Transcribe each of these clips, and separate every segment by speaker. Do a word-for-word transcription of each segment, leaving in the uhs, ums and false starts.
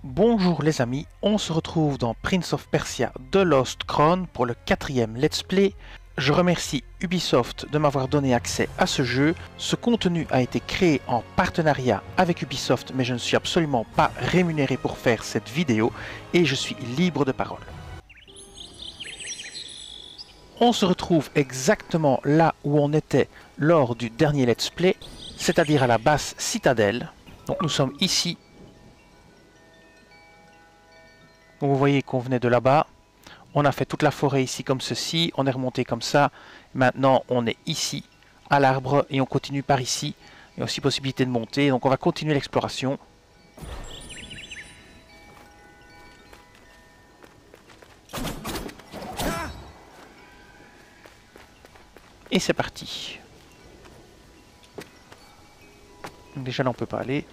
Speaker 1: Bonjour les amis, on se retrouve dans Prince of Persia The Lost Crown pour le quatrième let's play. Je remercie Ubisoft de m'avoir donné accès à ce jeu. Ce contenu a été créé en partenariat avec Ubisoft, mais je ne suis absolument pas rémunéré pour faire cette vidéo et je suis libre de parole. On se retrouve exactement là où on était lors du dernier let's play, c'est-à-dire à la basse citadelle. Donc nous sommes ici. Donc vous voyez qu'on venait de là-bas. On a fait toute la forêt ici comme ceci, on est remonté comme ça. Maintenant on est ici à l'arbre et on continue par ici. Il y a aussi possibilité de monter, donc on va continuer l'exploration. Et c'est parti. Donc déjà là on peut pas aller.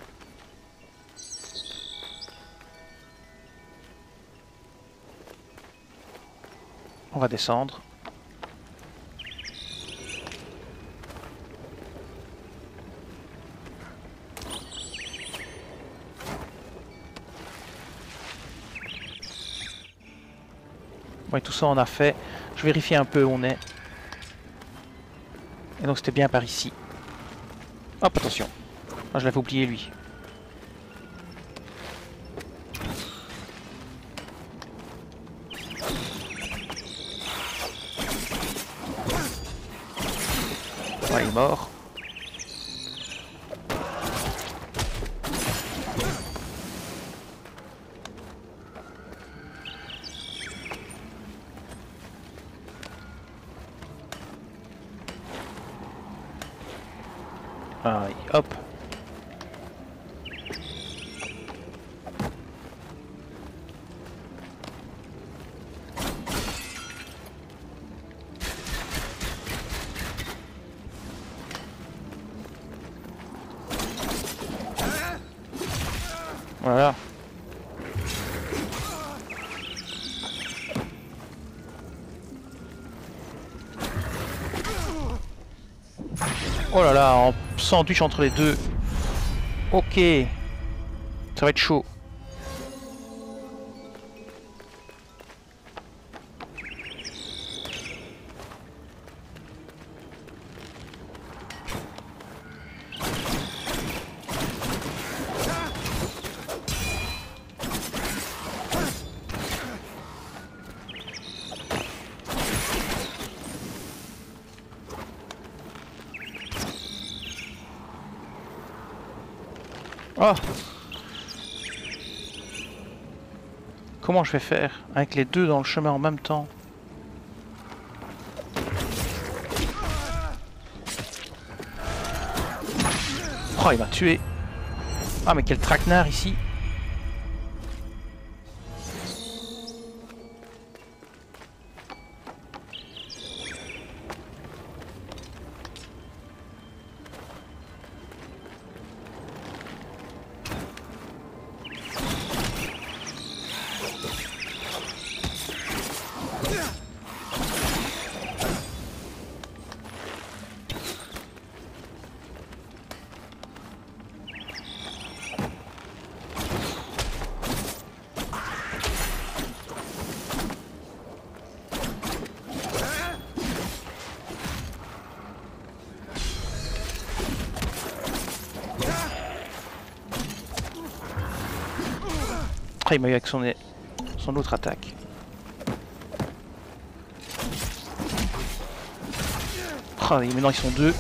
Speaker 1: On va descendre. Oui, tout ça on a fait. Je vérifie un peu où on est. Et donc c'était bien par ici. Hop, attention. Ah, je l'avais oublié lui. Ouais, il est mort. Aïe, hop. Voilà. Oh là là, en sandwich entre les deux. Ok. Ça va être chaud. Oh! Comment je vais faire avec les deux dans le chemin en même temps? Oh, il m'a tué! Ah, mais quel traquenard ici! Il m'a eu avec son, son autre attaque. Oh, et maintenant ils sont deux.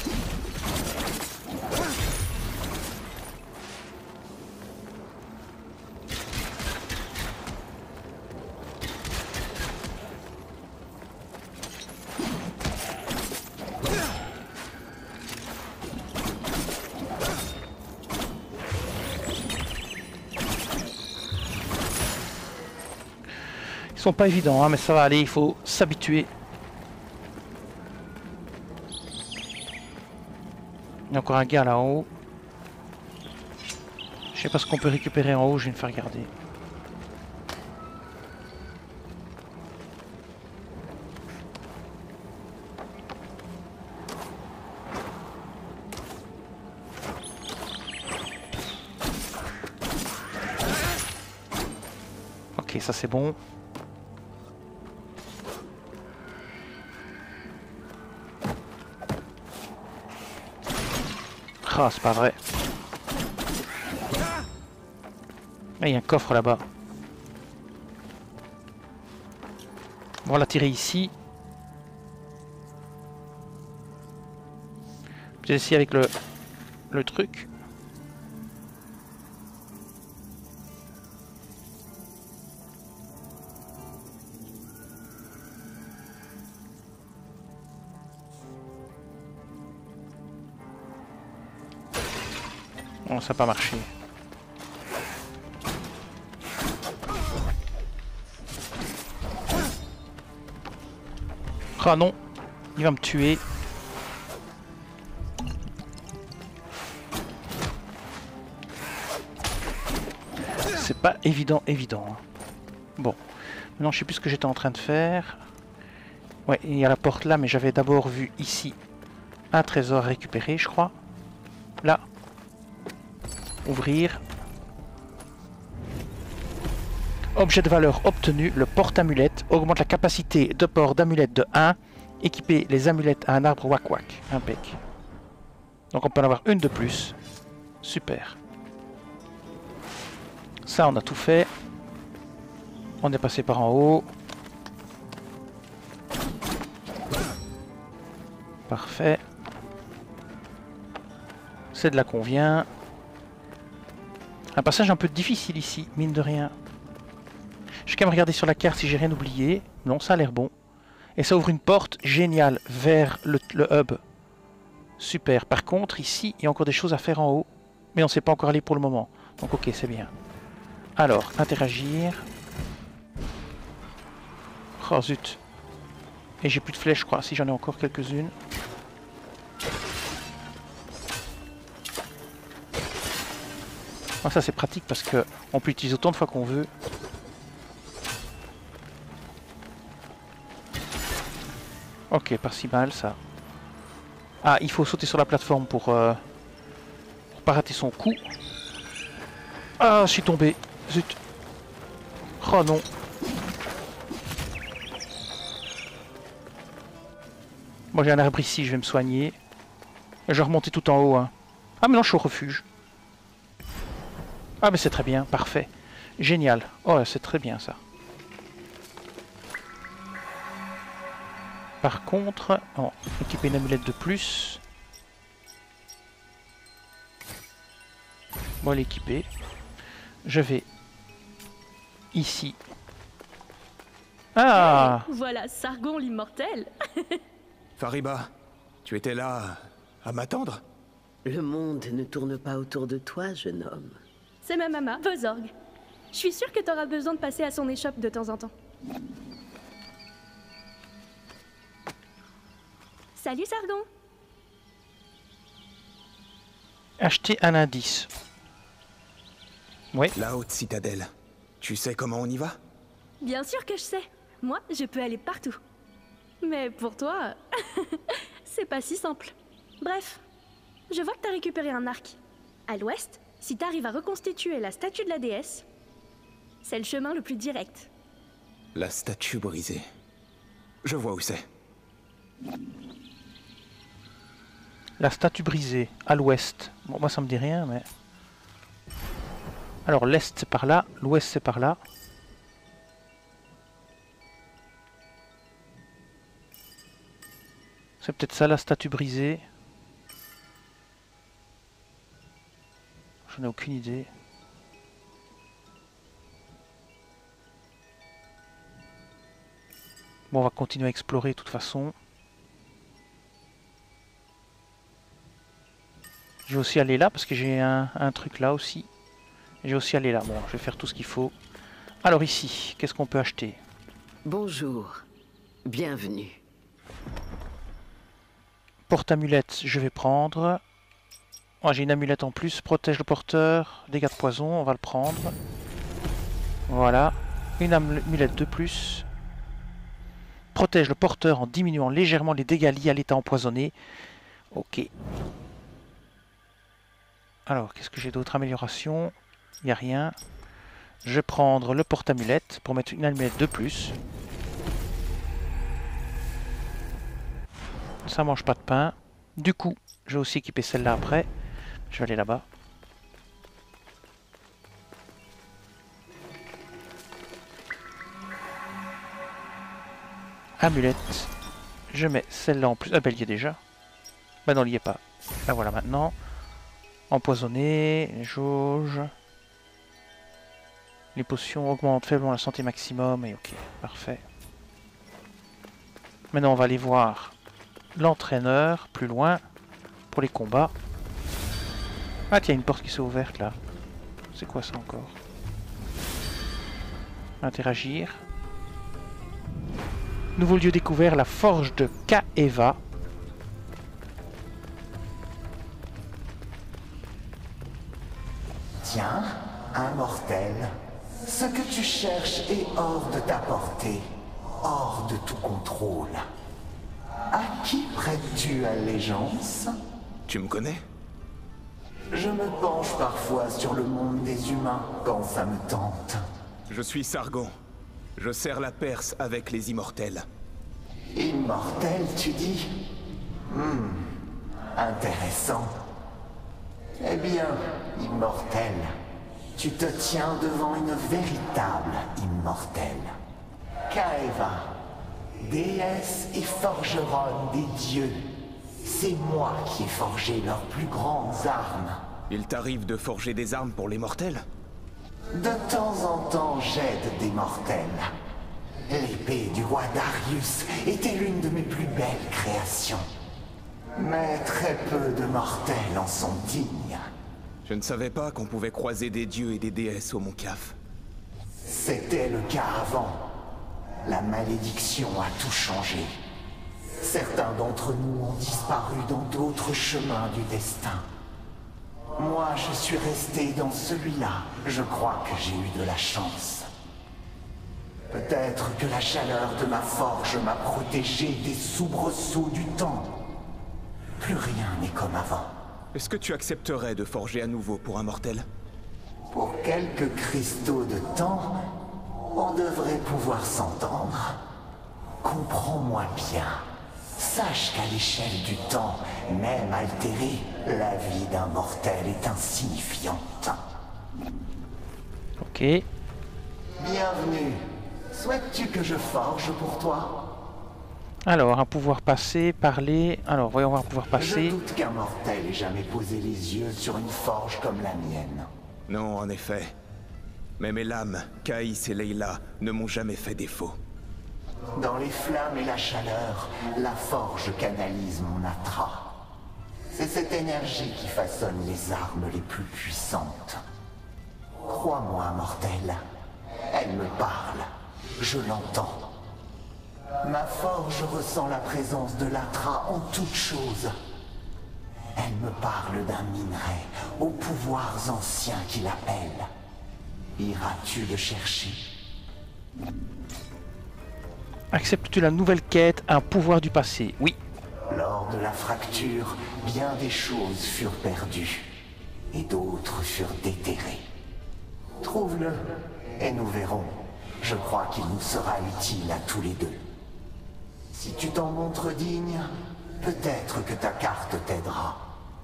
Speaker 1: Ils sont pas évidents, hein, mais ça va aller, il faut s'habituer. Il y a encore un gars là en haut. Je sais pas ce qu'on peut récupérer en haut, je vais me faire regarder. Ok, ça c'est bon. Ah, c'est pas vrai. Ah, il y a un coffre là-bas. On va la tirer ici. Peut-être essayer avec le, le truc. Bon, ça n'a pas marché. Ah non, il va me tuer. C'est pas évident, évident. Hein. Bon, maintenant je sais plus ce que j'étais en train de faire. Ouais, il y a la porte là, mais j'avais d'abord vu ici un trésor récupéré, je crois. Là. Ouvrir. Objet de valeur obtenu, le porte-amulette augmente la capacité de port d'amulette de un. Équiper les amulettes à un arbre wak-wak. Impec. Donc on peut en avoir une de plus. Super. Ça, on a tout fait. On est passé par en haut. Parfait. C'est de là qu'on vient. Un passage un peu difficile ici, mine de rien. Je vais quand même regarder sur la carte si j'ai rien oublié. Non, ça a l'air bon. Et ça ouvre une porte géniale vers le, le hub. Super. Par contre, ici, il y a encore des choses à faire en haut. Mais on ne sait pas encore aller pour le moment. Donc ok, c'est bien. Alors, interagir. Oh zut. Et j'ai plus de flèches, je crois. Si j'en ai encore quelques-unes. Ah, ça c'est pratique parce que on peut utiliser autant de fois qu'on veut. Ok, pas si mal ça. Ah, il faut sauter sur la plateforme pour, euh, pour pas rater son coup. Ah, je suis tombé. Zut. Oh non. Moi j'ai un arbre ici, je vais me soigner. Et je vais remonter tout en haut. Hein. Ah, mais non, je suis au refuge. Ah, mais c'est très bien, parfait. Génial. Oh, c'est très bien ça. Par contre, oh, équiper une amulette de plus. Bon, l'équiper. Je vais ici. Ah!
Speaker 2: Hey, voilà Sargon l'immortel.
Speaker 3: Fariba, tu étais là à m'attendre?
Speaker 4: Le monde ne tourne pas autour de toi, jeune homme.
Speaker 2: C'est ma maman, Vozorg. Je suis sûre que t'auras besoin de passer à son échoppe de temps en temps. Salut Sargon.
Speaker 1: Acheter un indice. Oui.
Speaker 3: La haute citadelle. Tu sais comment on y va?
Speaker 2: Bien sûr que je sais. Moi, je peux aller partout. Mais pour toi, c'est pas si simple. Bref, je vois que t'as récupéré un arc. À l'ouest, si t'arrives à reconstituer la statue de la déesse, c'est le chemin le plus direct.
Speaker 3: La statue brisée. Je vois où c'est.
Speaker 1: La statue brisée, à l'ouest. Bon, moi ça me dit rien, mais... Alors, l'est c'est par là, l'ouest c'est par là. C'est peut-être ça la statue brisée. J'en ai aucune idée. Bon, on va continuer à explorer de toute façon. Je vais aussi aller là parce que j'ai un, un truc là aussi. Je vais aussi aller là. Bon, je vais faire tout ce qu'il faut. Alors ici, qu'est-ce qu'on peut acheter?
Speaker 4: Bonjour. Bienvenue.
Speaker 1: Porte-amulette, je vais prendre. Oh, j'ai une amulette en plus. Protège le porteur. Dégâts de poison, on va le prendre. Voilà. Une amulette de plus. Protège le porteur en diminuant légèrement les dégâts liés à l'état empoisonné. Ok. Alors, qu'est-ce que j'ai d'autre? Amélioration. Il n'y a rien. Je vais prendre le porte-amulette pour mettre une amulette de plus. Ça mange pas de pain. Du coup, je vais aussi équiper celle-là après. Je vais aller là-bas. Amulette. Je mets celle-là en plus. Ah ben, il y est déjà. Bah non, il n'y est pas. La voilà maintenant. Empoisonné, les jauges. Les potions augmentent faiblement la santé maximum. Et ok, parfait. Maintenant, on va aller voir l'entraîneur plus loin pour les combats. Ah tiens, une porte qui s'est ouverte là. C'est quoi ça encore? Interagir. Nouveau lieu découvert, la forge de Kaeva.
Speaker 5: Tiens, un mortel. Ce que tu cherches est hors de ta portée, hors de tout contrôle. À qui prêtes-tu allégeance?
Speaker 3: Tu me connais?
Speaker 5: Je me penche parfois sur le monde des humains quand ça me tente.
Speaker 3: Je suis Sargon. Je sers la Perse avec les immortels.
Speaker 5: Immortel, tu dis? Hmm, intéressant. Eh bien, immortel, tu te tiens devant une véritable immortelle. Kaeva, déesse et forgeronne des dieux. C'est moi qui ai forgé leurs plus grandes armes.
Speaker 3: Il t'arrive de forger des armes pour les mortels?
Speaker 5: De temps en temps, j'aide des mortels. L'épée du roi Darius était l'une de mes plus belles créations. Mais très peu de mortels en sont dignes.
Speaker 3: Je ne savais pas qu'on pouvait croiser des dieux et des déesses au Mont Caf.
Speaker 5: C'était le cas avant. La malédiction a tout changé. Certains d'entre nous ont disparu dans d'autres chemins du destin. Moi, je suis resté dans celui-là. Je crois que j'ai eu de la chance. Peut-être que la chaleur de ma forge m'a protégé des soubresauts du temps. Plus rien n'est comme avant.
Speaker 3: Est-ce que tu accepterais de forger à nouveau pour un mortel?
Speaker 5: Pour quelques cristaux de temps, on devrait pouvoir s'entendre. Comprends-moi bien. Sache qu'à l'échelle du temps, même altérée, la vie d'un mortel est insignifiante.
Speaker 1: Ok.
Speaker 5: Bienvenue. Souhaites-tu que je forge pour toi?
Speaker 1: Alors, un pouvoir passer, parler. Alors, voyons voir un pouvoir
Speaker 5: Je
Speaker 1: passer.
Speaker 5: doute qu'un mortel ait jamais posé les yeux sur une forge comme la mienne.
Speaker 3: Non, en effet. Mais mes lames, Caïs et Leila, ne m'ont jamais fait défaut.
Speaker 5: Dans les flammes et la chaleur, la forge canalise mon atra. C'est cette énergie qui façonne les armes les plus puissantes. Crois-moi, mortel, elle me parle. Je l'entends. Ma forge ressent la présence de l'Atra en toutes choses. Elle me parle d'un minerai aux pouvoirs anciens qui l'appellent. Iras-tu le chercher?
Speaker 1: Acceptes-tu la nouvelle quête, un pouvoir du passé? Oui.
Speaker 5: Lors de la fracture, bien des choses furent perdues. Et d'autres furent déterrées. Trouve-le, et nous verrons. Je crois qu'il nous sera utile à tous les deux. Si tu t'en montres digne, peut-être que ta carte t'aidera.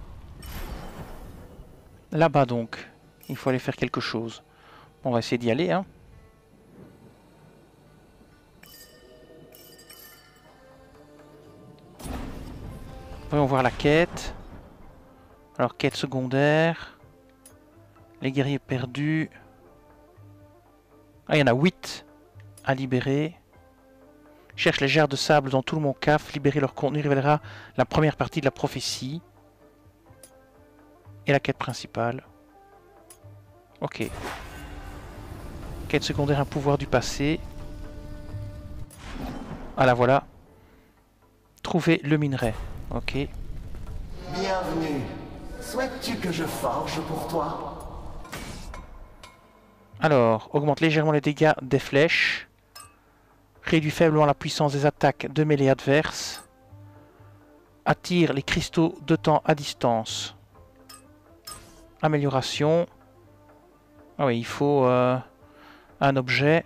Speaker 1: Là-bas donc. Il faut aller faire quelque chose. On va essayer d'y aller, hein. Voyons voir la quête. Alors, quête secondaire. Les guerriers perdus. Ah, il y en a huit à libérer. Cherche les jarres de sable dans tout le Mont Caf. Libérer leur contenu révélera la première partie de la prophétie. Et la quête principale. Ok. Quête secondaire, un pouvoir du passé. Ah là voilà. Trouver le minerai. Ok.
Speaker 5: Bienvenue. Souhaites-tu que je forge pour toi?
Speaker 1: Alors, augmente légèrement les dégâts des flèches. Réduit faiblement la puissance des attaques de mêlée adverse. Attire les cristaux de temps à distance. Amélioration. Ah oui, il faut... Euh... Un objet.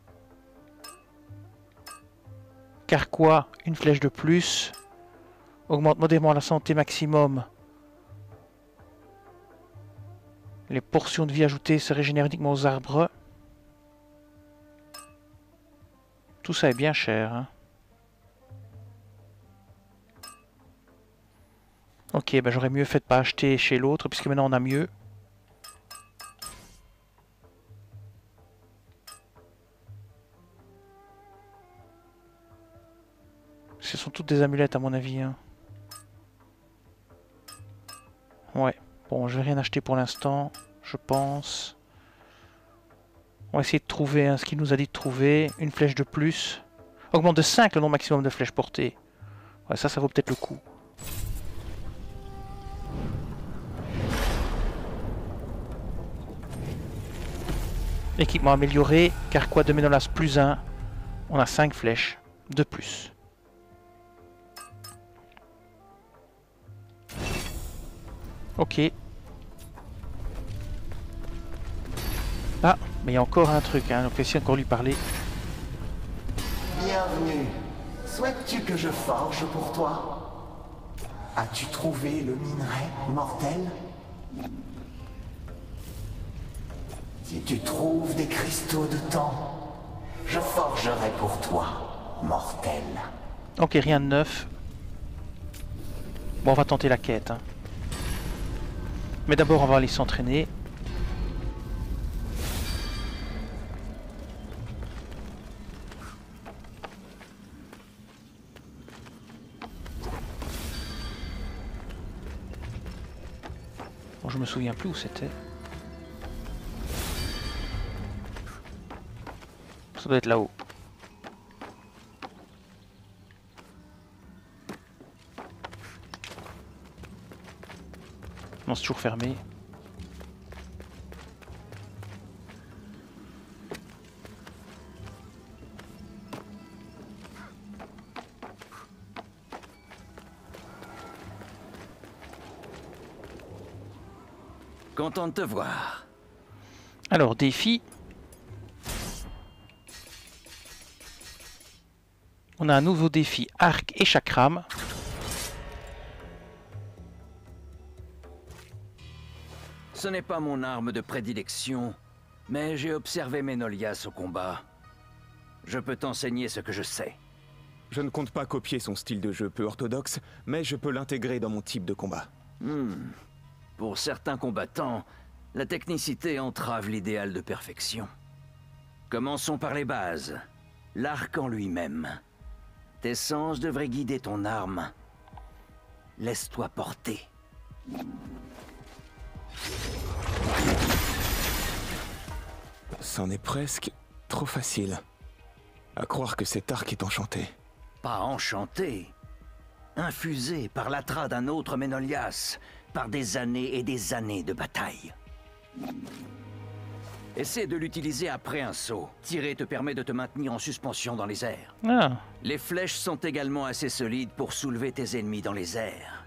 Speaker 1: Carquois, une flèche de plus. Augmente modérément la santé maximum. Les portions de vie ajoutées se régénèrent uniquement aux arbres. Tout ça est bien cher. Hein. Ok, ben j'aurais mieux fait de pas acheter chez l'autre, puisque maintenant on a mieux. Ce sont toutes des amulettes à mon avis. Hein. Ouais, bon, je vais rien acheter pour l'instant, je pense. On va essayer de trouver hein, ce qu'il nous a dit de trouver. Une flèche de plus. Augmente de cinq le nombre maximum de flèches portées. Ouais, ça, ça vaut peut-être le coup. Équipement amélioré, carquois de Ménolas plus un. On a cinq flèches de plus. Ok. Ah, mais il y a encore un truc, hein, donc on va essayer encore lui parler.
Speaker 5: Bienvenue. Souhaites-tu que je forge pour toi? As-tu trouvé le minerai mortel? Si tu trouves des cristaux de temps, je forgerai pour toi, mortel.
Speaker 1: Ok, rien de neuf. Bon, on va tenter la quête. Hein. Mais d'abord, on va aller s'entraîner. Bon, je me souviens plus où c'était. Ça doit être là-haut. Non, c'est toujours fermé.
Speaker 6: Content de te voir.
Speaker 1: Alors, défi. On a un nouveau défi, arc et chakram.
Speaker 6: Ce n'est pas mon arme de prédilection, mais j'ai observé Ménolias au combat. Je peux t'enseigner ce que je sais.
Speaker 3: Je ne compte pas copier son style de jeu peu orthodoxe, mais je peux l'intégrer dans mon type de combat.
Speaker 6: Hmm. Pour certains combattants, la technicité entrave l'idéal de perfection. Commençons par les bases. L'arc en lui-même. Tes sens devraient guider ton arme. Laisse-toi porter.
Speaker 3: C'en est presque trop facile. À croire que cet arc est enchanté.
Speaker 6: Pas enchanté. Infusé par l'atra d'un autre Ménolias, par des années et des années de bataille. Essaie de l'utiliser après un saut. Tirer te permet de te maintenir en suspension dans les airs.
Speaker 1: Ah.
Speaker 6: Les flèches sont également assez solides pour soulever tes ennemis dans les airs.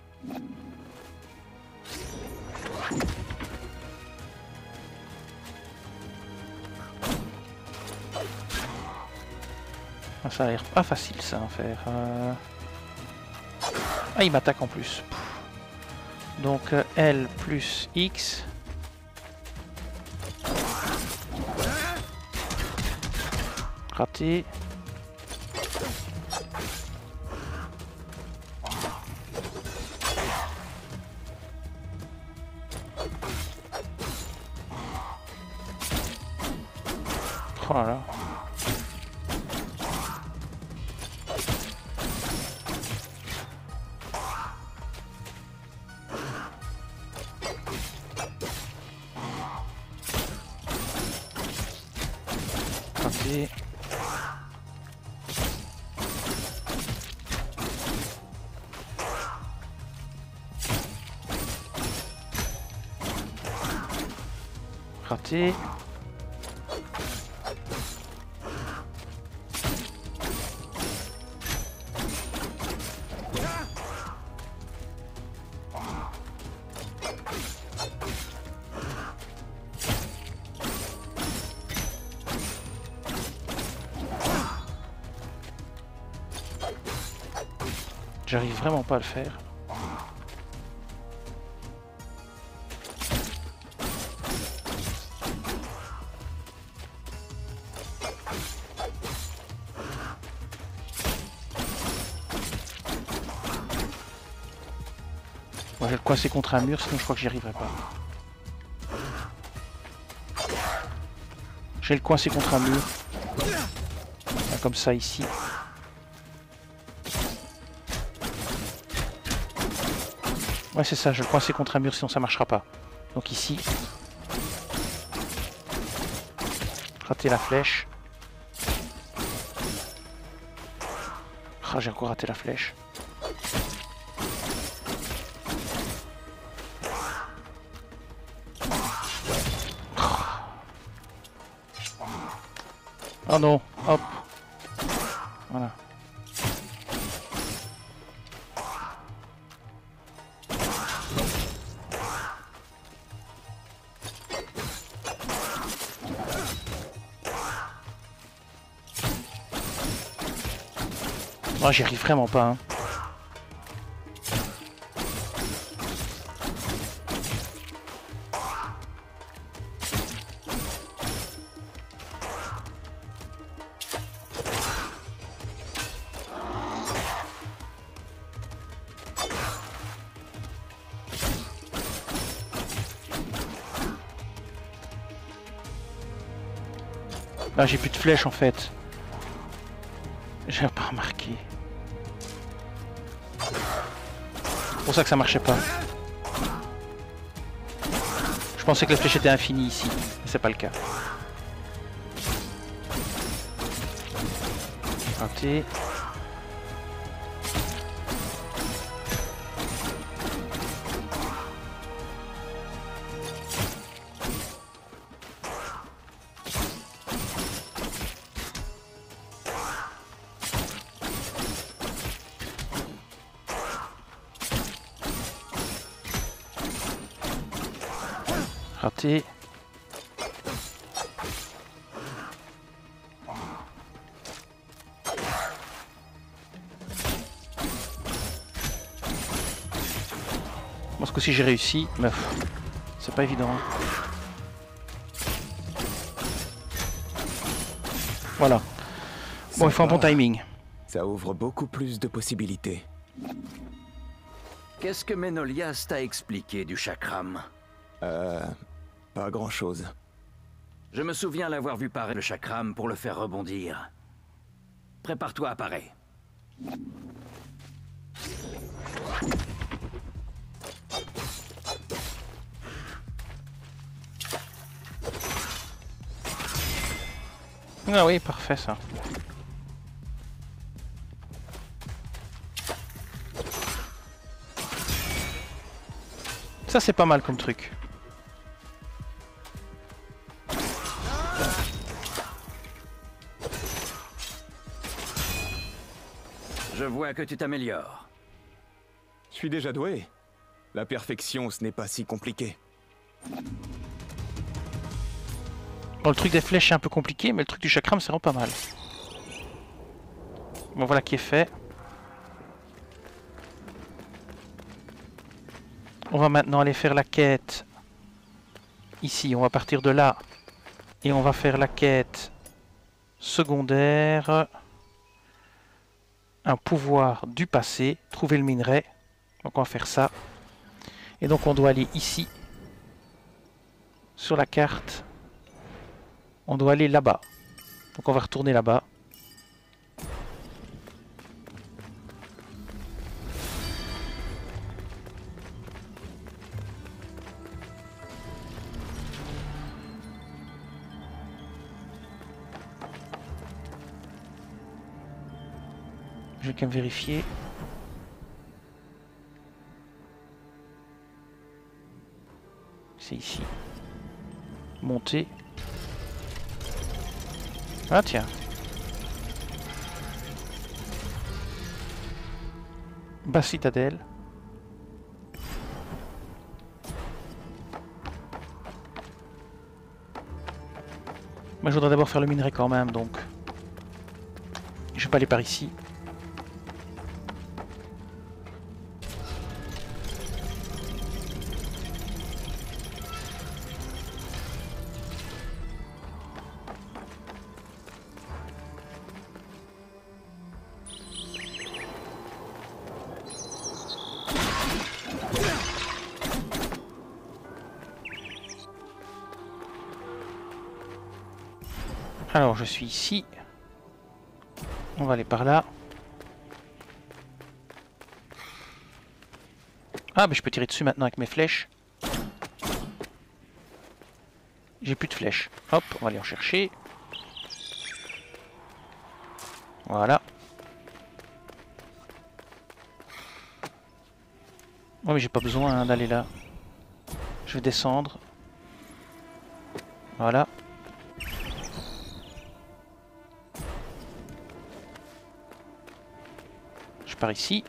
Speaker 1: Ah, ça a l'air pas facile ça à faire. Euh... Ah, il m'attaque en plus. Donc euh, L plus X. Raté. Oh là là. Raté. Raté. J'arrive vraiment pas à le faire. Moi, je vais le coincer contre un mur, sinon je crois que j'y arriverai pas. Je vais le coincer contre un mur. Là, comme ça, ici. Ouais, c'est ça, je vais le coincer contre un mur, sinon ça marchera pas. Donc ici. Rater la flèche. Ah, j'ai encore raté la flèche. Oh non, hop. Voilà. Oh, j'y arrive vraiment pas. Hein. Là, j'ai plus de flèches en fait. J'ai pas remarqué. C'est pour ça que ça marchait pas. Je pensais que la flèche était infinie ici, mais c'est pas le cas. Raté. Raté. Moi ce coup-ci j'ai réussi, mais c'est pas évident. Voilà. Bon, il faut un bon timing.
Speaker 3: Ça ouvre beaucoup plus de possibilités.
Speaker 6: Qu'est-ce que Ménolias t'a expliqué du chakram?
Speaker 3: Euh... Pas grand-chose.
Speaker 6: Je me souviens l'avoir vu parer le chakram pour le faire rebondir. Prépare-toi à parer.
Speaker 1: Ah oui, parfait ça. Ça c'est pas mal comme truc.
Speaker 6: Je vois que tu t'améliores.
Speaker 3: Je suis déjà doué. La perfection, ce n'est pas si compliqué.
Speaker 1: Bon, le truc des flèches est un peu compliqué, mais le truc du chakram c'est vraiment pas mal. Bon, voilà qui est fait. On va maintenant aller faire la quête. Ici, on va partir de là. Et on va faire la quête secondaire. Un pouvoir du passé. Trouver le minerai. Donc on va faire ça. Et donc on doit aller ici. Sur la carte. On doit aller là-bas. Donc on va retourner là-bas. Je vais quand même vérifier. C'est ici. Monter. Ah tiens. Bas citadelle. Moi je voudrais d'abord faire le minerai quand même, donc je vais pas aller par ici. Alors, je suis ici. On va aller par là. Ah, mais je peux tirer dessus maintenant avec mes flèches. J'ai plus de flèches. Hop, on va aller en chercher. Voilà. Oh, mais j'ai pas besoin hein, d'aller là. Je vais descendre. Voilà. Je pars ici.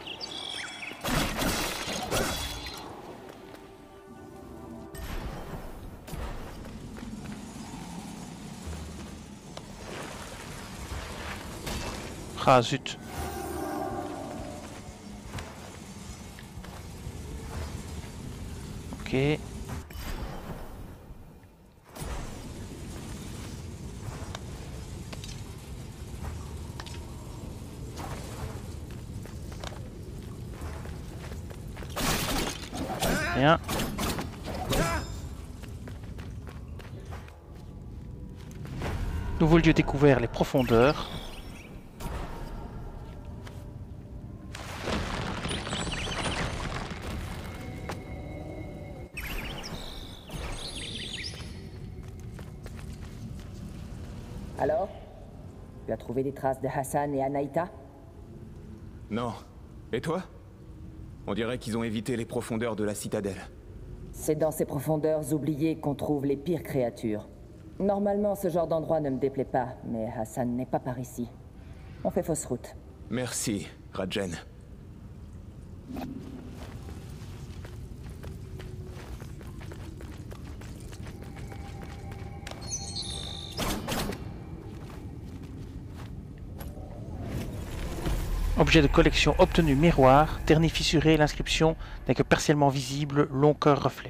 Speaker 1: Ah zut. Ok. Bien. Nouveau lieu découvert, les profondeurs.
Speaker 7: Alors? Tu as trouvé des traces de Hassan et Anaïta?
Speaker 3: Non. Et toi? On dirait qu'ils ont évité les profondeurs de la citadelle.
Speaker 7: C'est dans ces profondeurs oubliées qu'on trouve les pires créatures. Normalement, ce genre d'endroit ne me déplaît pas, mais Hassan n'est pas par ici. On fait fausse route.
Speaker 3: Merci, Rajen.
Speaker 1: Objet de collection obtenu miroir, terni fissuré, l'inscription n'est que partiellement visible, long cœur reflet.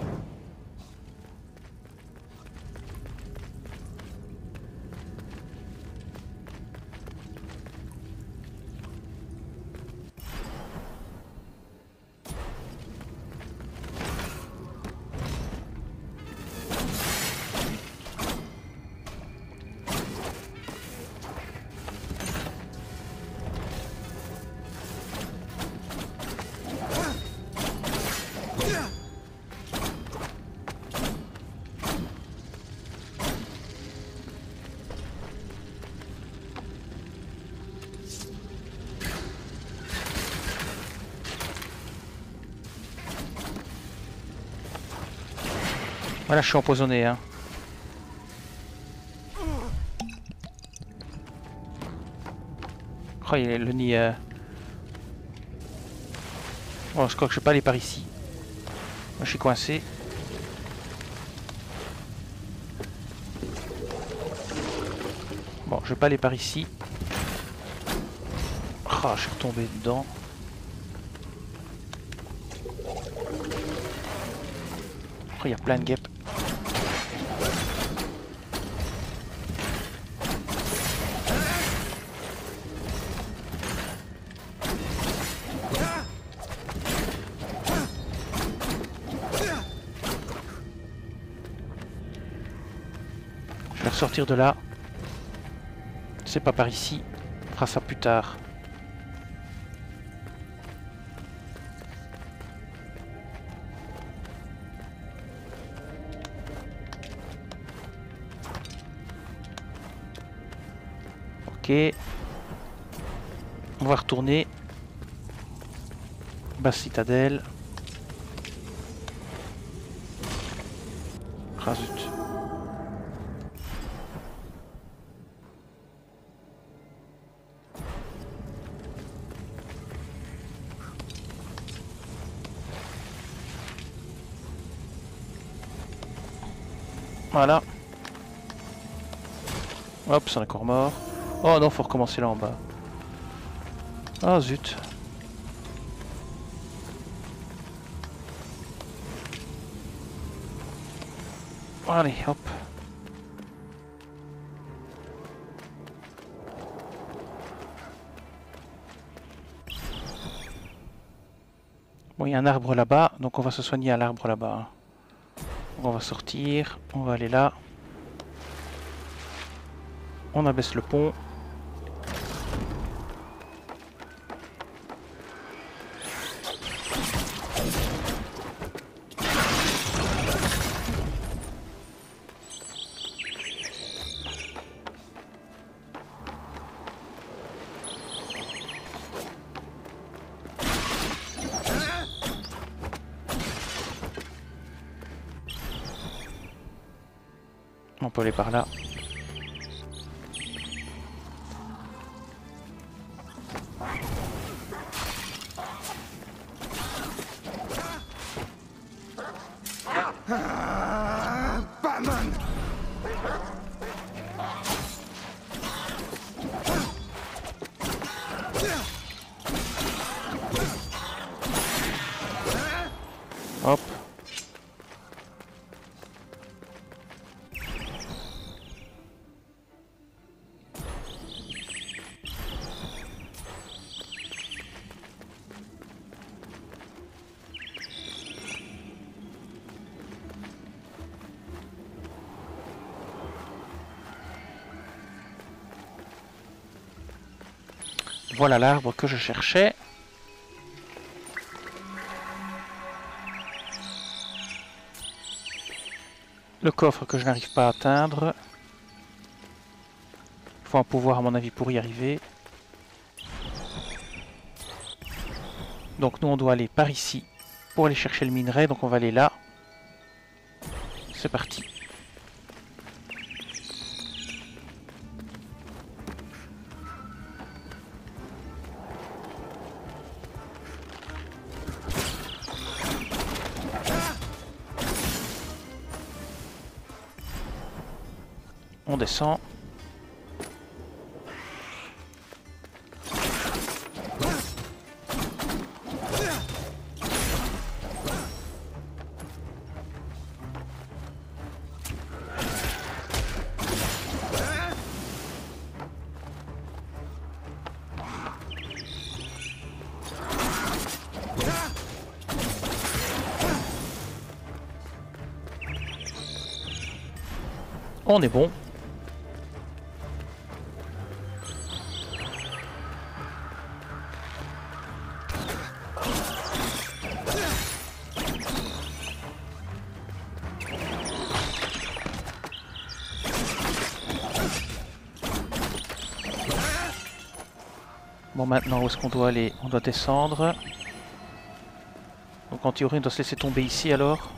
Speaker 1: Voilà, je suis empoisonné, hein. Oh, il est le nid. Euh... Bon, je crois que je peux pas aller par ici. Moi, je suis coincé. Bon, je vais pas aller par ici. Ah, oh, je suis retombé dedans. Oh, il y a plein de guêpes. Je vais ressortir de là. C'est pas par ici. On fera ça plus tard. Ok. On va retourner. Basse citadelle. Ah zut. Voilà. Hop, c'est encore mort. Oh non, faut recommencer là en bas. Ah zut. Allez, hop. Bon, il y a un arbre là-bas, donc on va se soigner à l'arbre là-bas. On va sortir, on va aller là. On abaisse le pont. On peut aller par là.
Speaker 3: Batman!
Speaker 1: Hop. Voilà l'arbre que je cherchais. Le coffre que je n'arrive pas à atteindre. Il faut un pouvoir à mon avis pour y arriver. Donc nous on doit aller par ici pour aller chercher le minerai. Donc on va aller là. C'est parti. On descend. On est bon. Bon, maintenant où est-ce qu'on doit aller? On doit descendre. Donc en théorie on doit se laisser tomber ici alors.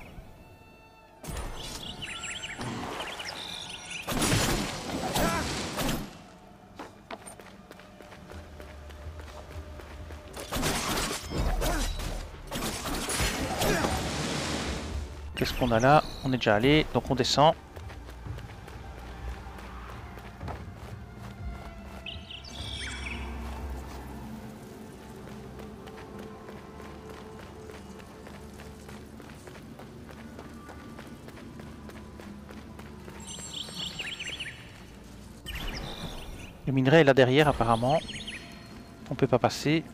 Speaker 1: Qu'est-ce qu'on a là? On est déjà allé, donc on descend. Le minerai est là derrière apparemment. On peut pas passer.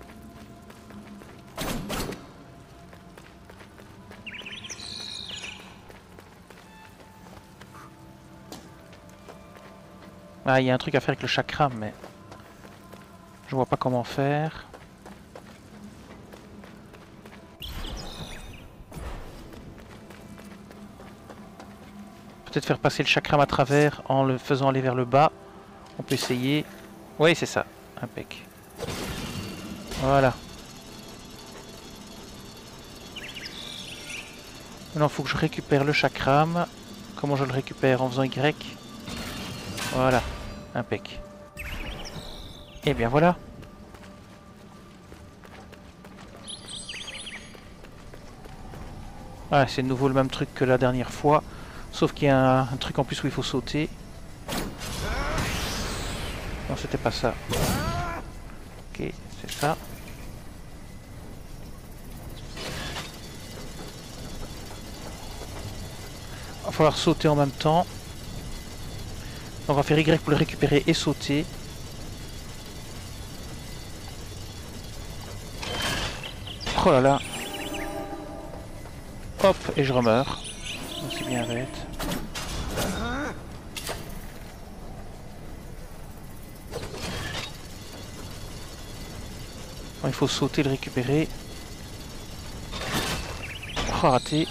Speaker 1: Ah, il y a un truc à faire avec le chakram, mais je vois pas comment faire. Peut-être faire passer le chakram à travers en le faisant aller vers le bas. On peut essayer. Oui, c'est ça. Impec. Voilà. Maintenant, il faut que je récupère le chakram. Comment je le récupère? En faisant Y. Voilà. Impec. Et bien voilà. Ah, c'est de nouveau le même truc que la dernière fois. Sauf qu'il y a un, un truc en plus où il faut sauter. Non, c'était pas ça. Ok, c'est ça. Il va falloir sauter en même temps. On va faire Y pour le récupérer et sauter. Oh là là. Hop, et je remeurs. C'est bien bête. Bon, il faut sauter, le récupérer. Oh, raté.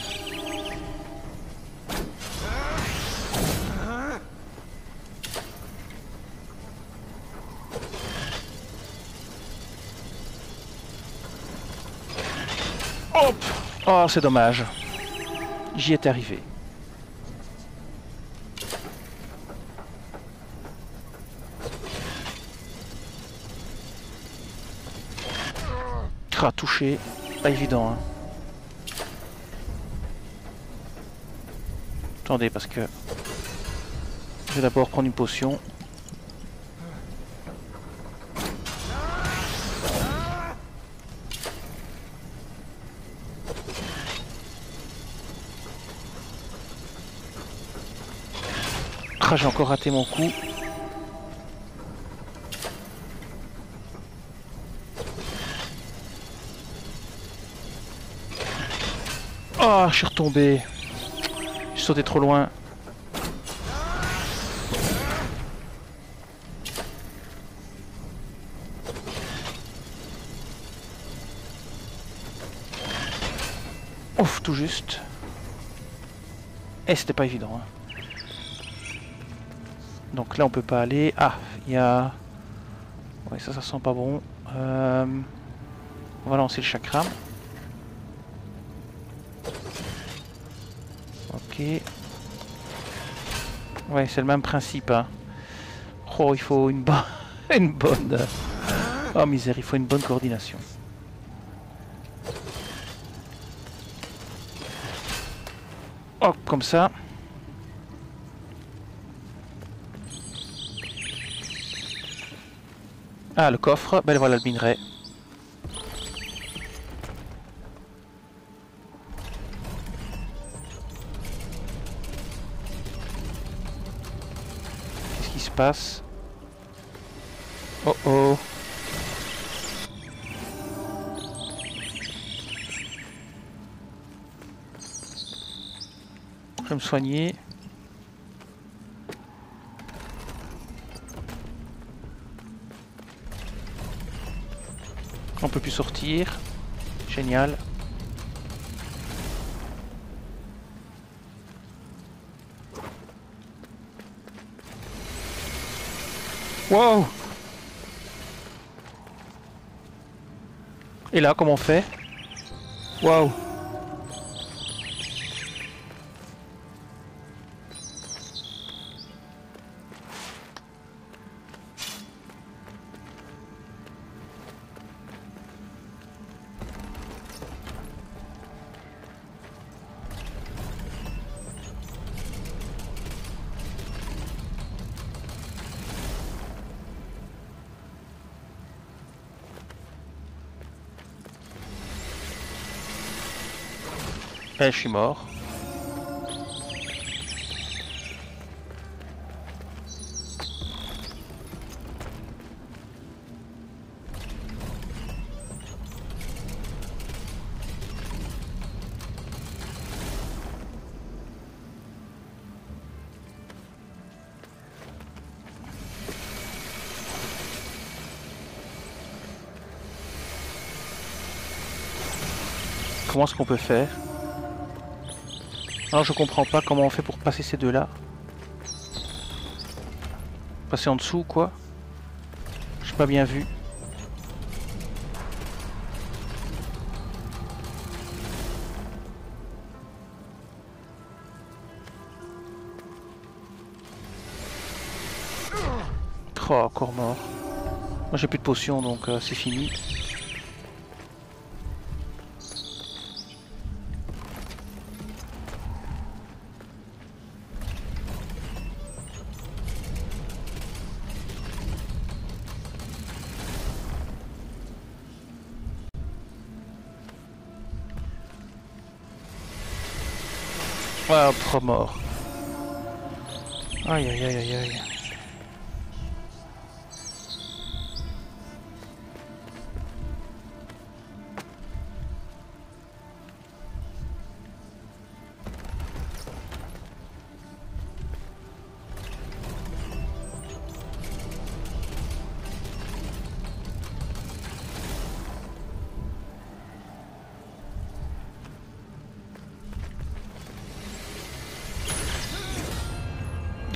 Speaker 1: Hop! Oh, c'est dommage. J'y étais arrivé. Ah, touché. Pas évident, hein. Attendez, parce que... Je vais d'abord prendre une potion. Ah, j'ai encore raté mon coup. Oh, je suis retombé. Je sautais trop loin. Ouf, tout juste. Et c'était pas évident, hein. Donc là on peut pas aller. Ah, il y a... Ouais, ça, ça sent pas bon. Euh... On va lancer le chakram. Ok. Ouais, c'est le même principe, hein. Oh, il faut une, bo une bonne... Oh misère, il faut une bonne coordination. Hop, comme ça. Ah, le coffre, ben voilà le minerai. Qu'est-ce qui se passe? Oh oh. Je vais me soigner. On peut plus sortir. Génial. Wow. Et là, comment on fait? Wow. Eh, je suis mort. Comment est-ce qu'on peut faire? Alors je comprends pas comment on fait pour passer ces deux là. Passer en dessous quoi? J'ai pas bien vu. Oh, encore mort. Moi j'ai plus de potions donc euh, c'est fini. Ah, trop mort. Aïe aïe aïe aïe aïe.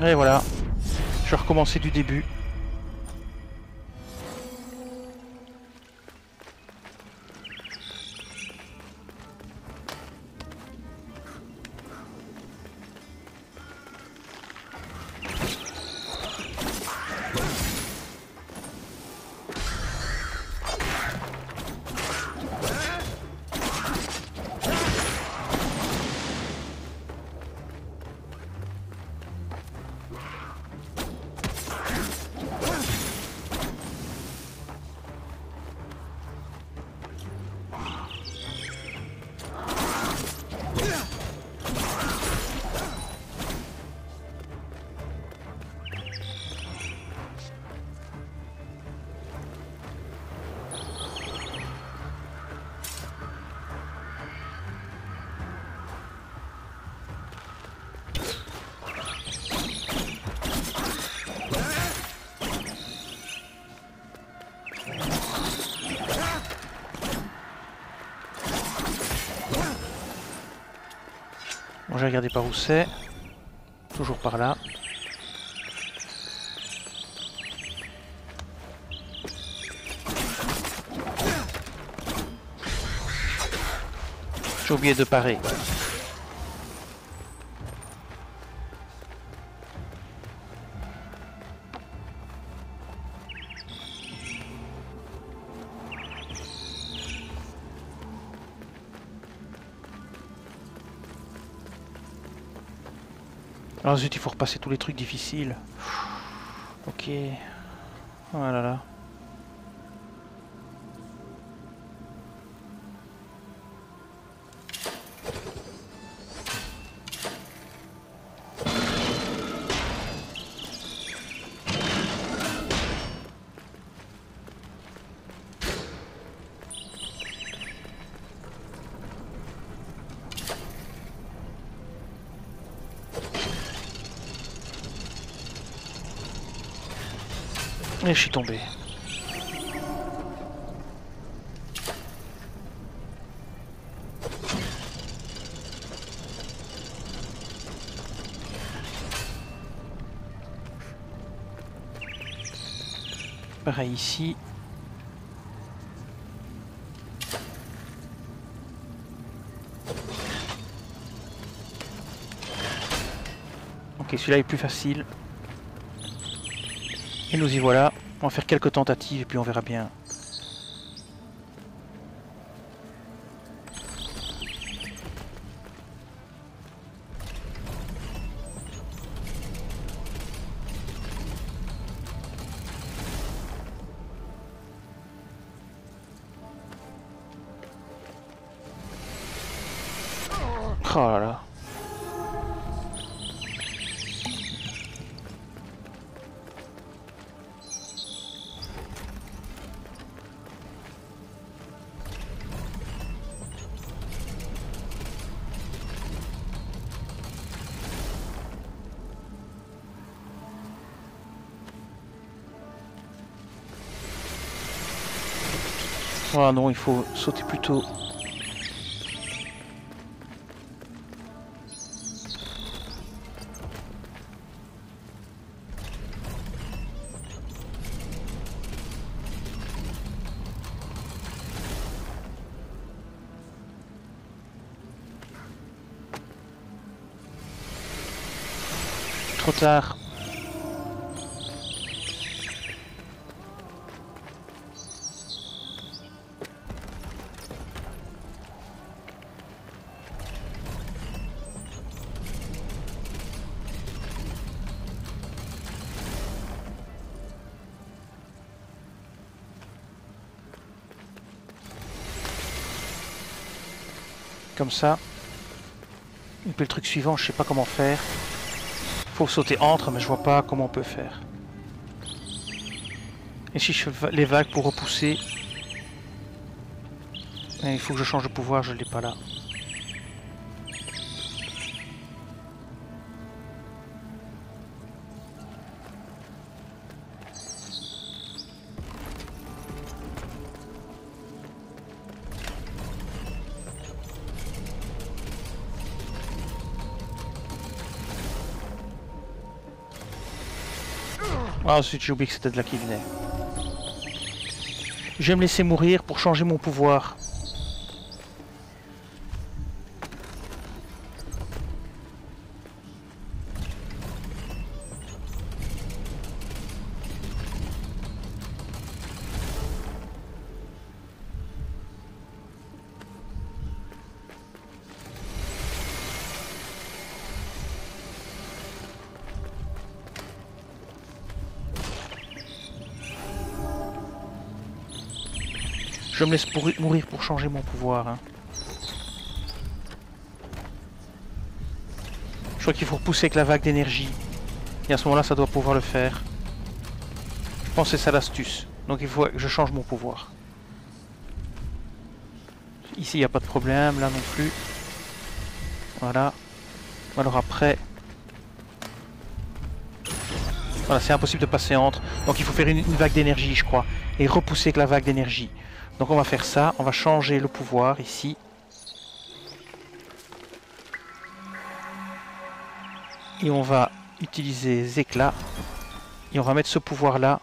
Speaker 1: Et voilà. Je vais recommencer du début. Bon, j'ai regardé par où c'est. Toujours par là. J'ai oublié de parer. Ah zut, il faut repasser tous les trucs difficiles. Ok. Oh là là. Et je suis tombé. Pareil ici. Ok, celui-là est plus facile. Et nous y voilà. On va faire quelques tentatives et puis on verra bien. Oh là là. Ah non, il faut sauter plus tôt. Trop tard. Comme ça. Et puis le truc suivant, je sais pas comment faire. Faut sauter entre, mais je vois pas comment on peut faire. Et si je fais les vagues pour repousser, et il faut que je change de pouvoir, je l'ai pas là. Ah, ensuite j'ai oublié que c'était de là qu'il venait. Je vais me laisser mourir pour changer mon pouvoir. Je me laisse pourri- mourir pour changer mon pouvoir. Hein. Je crois qu'il faut repousser avec la vague d'énergie. Et à ce moment-là, ça doit pouvoir le faire. Je pense que c'est ça l'astuce. Donc il faut que je change mon pouvoir. Ici, il n'y a pas de problème. Là non plus. Voilà. Alors après... Voilà, c'est impossible de passer entre. Donc il faut faire une, une vague d'énergie, je crois. Et repousser avec la vague d'énergie. Donc on va faire ça, on va changer le pouvoir ici. Et on va utiliser les éclats. Et on va mettre ce pouvoir là.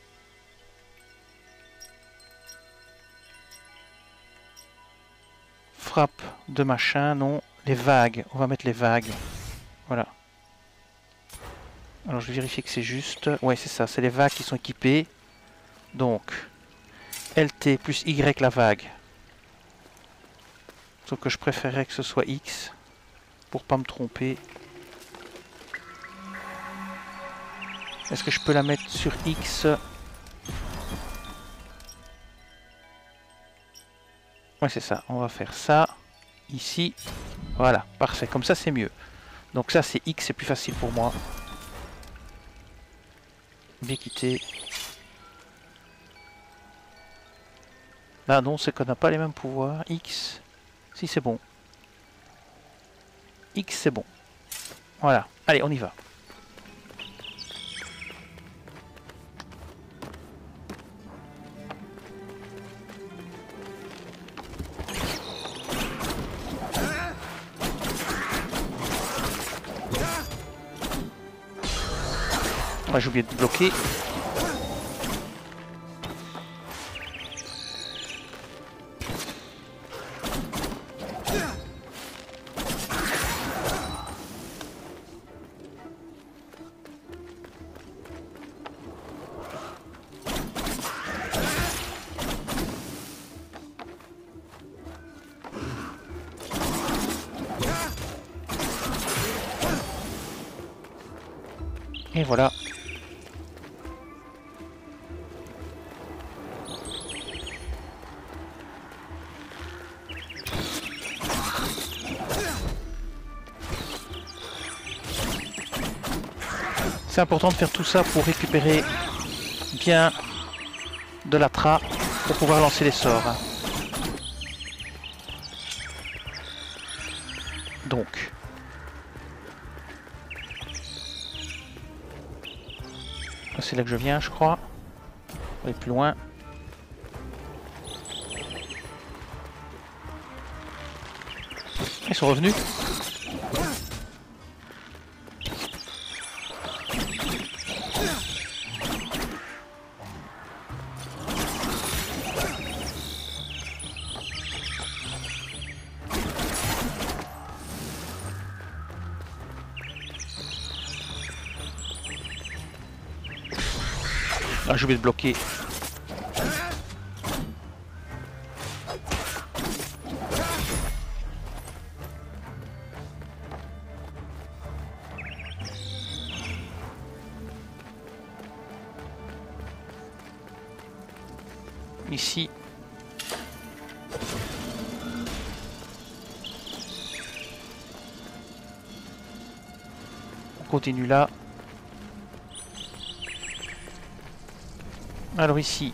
Speaker 1: Frappe de machin, non. Les vagues, on va mettre les vagues. Voilà. Alors je vais vérifier que c'est juste. Ouais, c'est ça, c'est les vagues qui sont équipées. Donc... L T plus Y la vague. Sauf que je préférerais que ce soit X. Pour pas me tromper. Est-ce que je peux la mettre sur X? Ouais, c'est ça. On va faire ça. Ici. Voilà. Parfait. Comme ça, c'est mieux. Donc ça, c'est X. C'est plus facile pour moi. Bien quitté. Là non, c'est qu'on n'a pas les mêmes pouvoirs. X, si c'est bon. X c'est bon. Voilà, allez on y va. Ouais, j'ai oublié de bloquer. Et voilà. C'est important de faire tout ça pour récupérer bien de la tra pour pouvoir lancer les sorts. Donc. C'est là que je viens, je crois. On va aller plus loin. Ils sont revenus. Ah, j'ai oublié de bloquer. Ici. On continue là. Alors ici.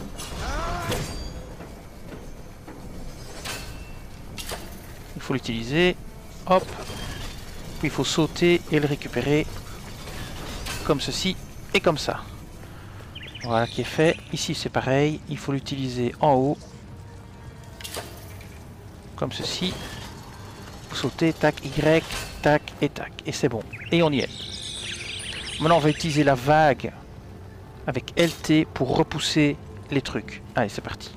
Speaker 1: Il faut l'utiliser. Hop. Puis il faut sauter et le récupérer. Comme ceci et comme ça. Voilà qui est fait. Ici c'est pareil. Il faut l'utiliser en haut. Comme ceci. Faut sauter. Tac, Y. Tac et tac. Et c'est bon. Et on y est. Maintenant on va utiliser la vague avec L T pour repousser les trucs. Allez, c'est parti.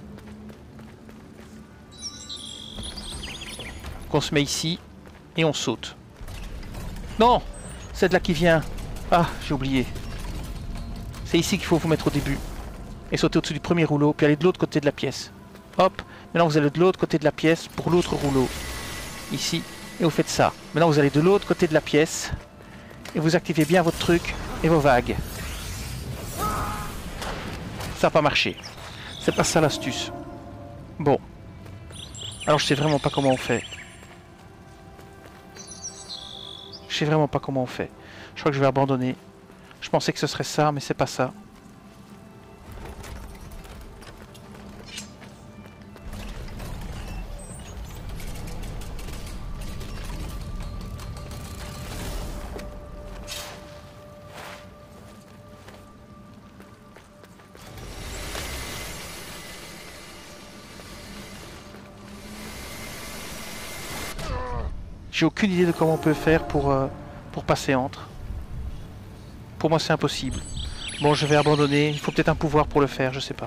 Speaker 1: On se met ici et on saute. Non, c'est de là qui vient. Ah, j'ai oublié. C'est ici qu'il faut vous mettre au début. Et sauter au-dessus du premier rouleau, puis aller de l'autre côté de la pièce. Hop, maintenant vous allez de l'autre côté de la pièce pour l'autre rouleau. Ici, et vous faites ça. Maintenant vous allez de l'autre côté de la pièce. Et vous activez bien votre truc et vos vagues. Ça n'a pas marché. C'est pas ça l'astuce. Bon. Alors je sais vraiment pas comment on fait. Je sais vraiment pas comment on fait. Je crois que je vais abandonner. Je pensais que ce serait ça, mais c'est pas ça. J'ai aucune idée de comment on peut faire pour, euh, pour passer entre. Pour moi c'est impossible. Bon, je vais abandonner. Il faut peut-être un pouvoir pour le faire, je sais pas.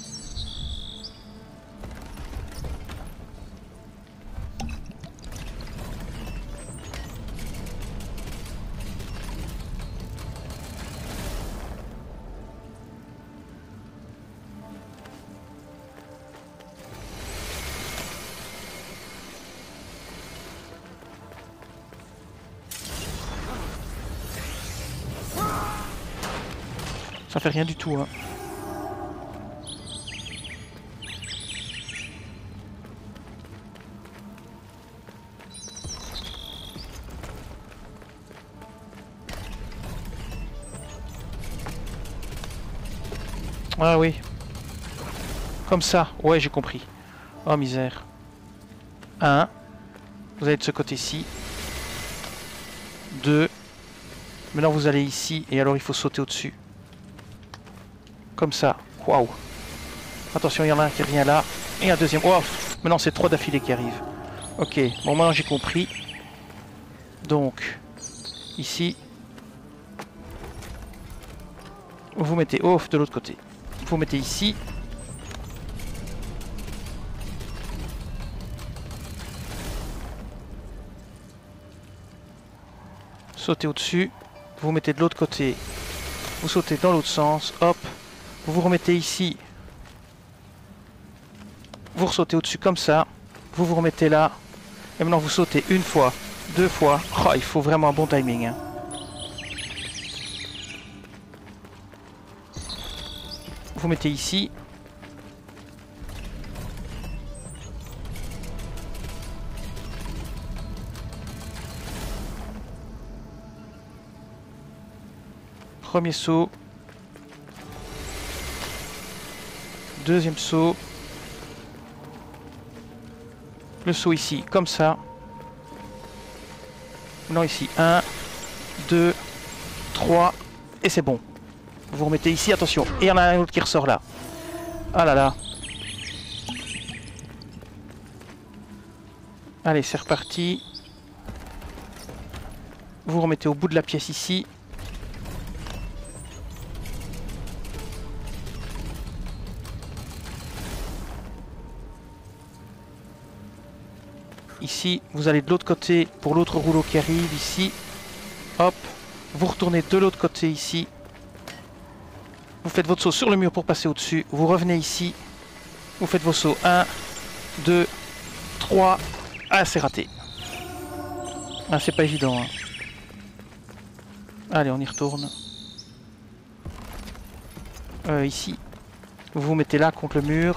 Speaker 1: Ça fait rien du tout, hein. Ah oui. Comme ça. Ouais, j'ai compris. Oh misère. Un. Vous allez de ce côté-ci. Deux. Maintenant vous allez ici et alors il faut sauter au-dessus. Comme ça. Waouh. Attention, il y en a un qui revient là. Et un deuxième. Oh, maintenant c'est trois d'affilée qui arrivent. Ok, bon maintenant j'ai compris. Donc, ici. Vous mettez off de l'autre côté. Vous mettez ici. Sautez au-dessus. Vous mettez de l'autre côté. Vous sautez dans l'autre sens. Hop. Vous vous remettez ici. Vous ressautez au-dessus comme ça. Vous vous remettez là. Et maintenant vous sautez une fois, deux fois. Oh, il faut vraiment un bon timing. Hein. Vous mettez ici. Premier saut. Deuxième saut. Le saut ici, comme ça. Non, ici. un, deux, trois. Et c'est bon. Vous remettez ici, attention. Et il y en a un autre qui ressort là. Ah là là. Allez, c'est reparti. Vous remettez au bout de la pièce ici. Ici, vous allez de l'autre côté pour l'autre rouleau qui arrive, ici. Hop. Vous retournez de l'autre côté, ici. Vous faites votre saut sur le mur pour passer au-dessus. Vous revenez ici. Vous faites vos sauts. un, deux, trois. Ah, c'est raté. Ah, c'est pas évident. Hein. Allez, on y retourne. Euh, ici. Vous vous mettez là contre le mur.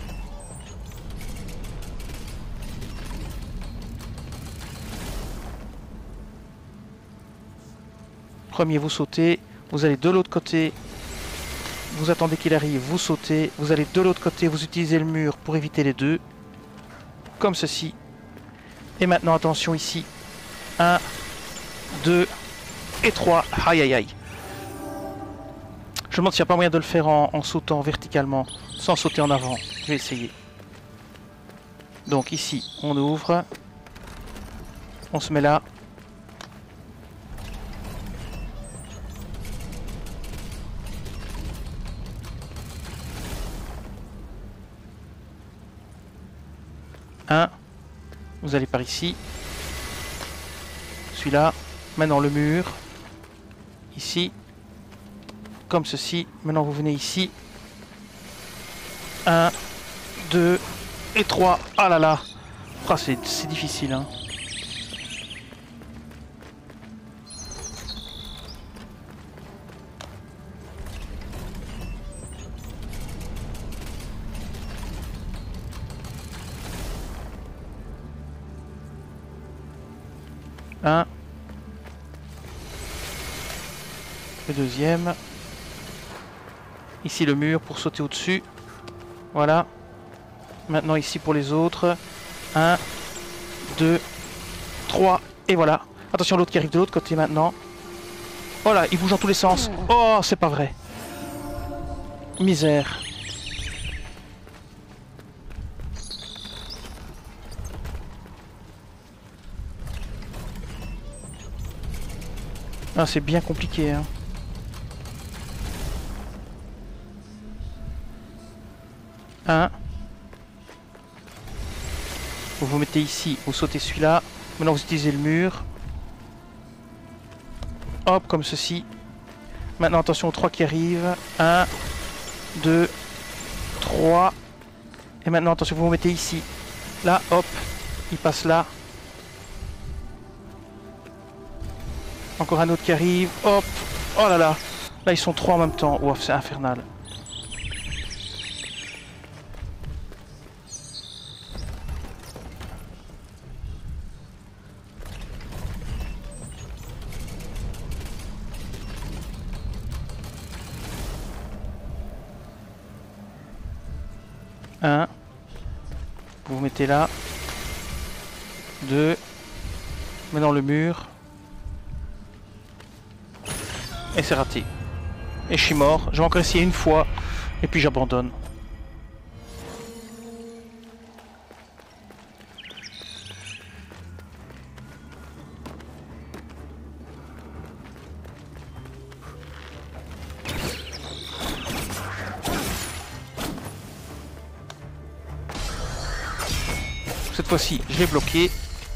Speaker 1: Premier, vous sautez, vous allez de l'autre côté, vous attendez qu'il arrive, vous sautez, vous allez de l'autre côté, vous utilisez le mur pour éviter les deux, comme ceci. Et maintenant, attention ici, un, deux et trois, aïe aïe aïe. Je me demande s'il n'y a pas moyen de le faire en, en sautant verticalement, sans sauter en avant, je vais essayer. Donc ici, on ouvre, on se met là. un. Vous allez par ici. Celui-là. Maintenant le mur. Ici. Comme ceci. Maintenant vous venez ici. un, deux et trois. Ah là là. Oh, c'est difficile, hein. Un. Le deuxième. Ici le mur pour sauter au-dessus. Voilà. Maintenant ici pour les autres. un, deux, trois. Et voilà. Attention l'autre qui arrive de l'autre côté maintenant. Oh là, il bouge dans tous les sens. Oh, c'est pas vrai. Misère. Ah, c'est bien compliqué, hein. Un. Vous vous mettez ici, vous sautez celui-là. Maintenant vous utilisez le mur. Hop, comme ceci. Maintenant attention aux trois qui arrivent. Un, deux, trois. Et maintenant attention, vous vous mettez ici. Là, hop, il passe là. Encore un autre qui arrive. Hop. Oh là là. Là, ils sont trois en même temps. Ouah, c'est infernal. Un. Vous vous mettez là. Deux. Maintenant le mur. Et c'est raté. Et je suis mort. Je vais encore essayer une fois. Et puis j'abandonne. Cette fois-ci, je l'ai bloqué.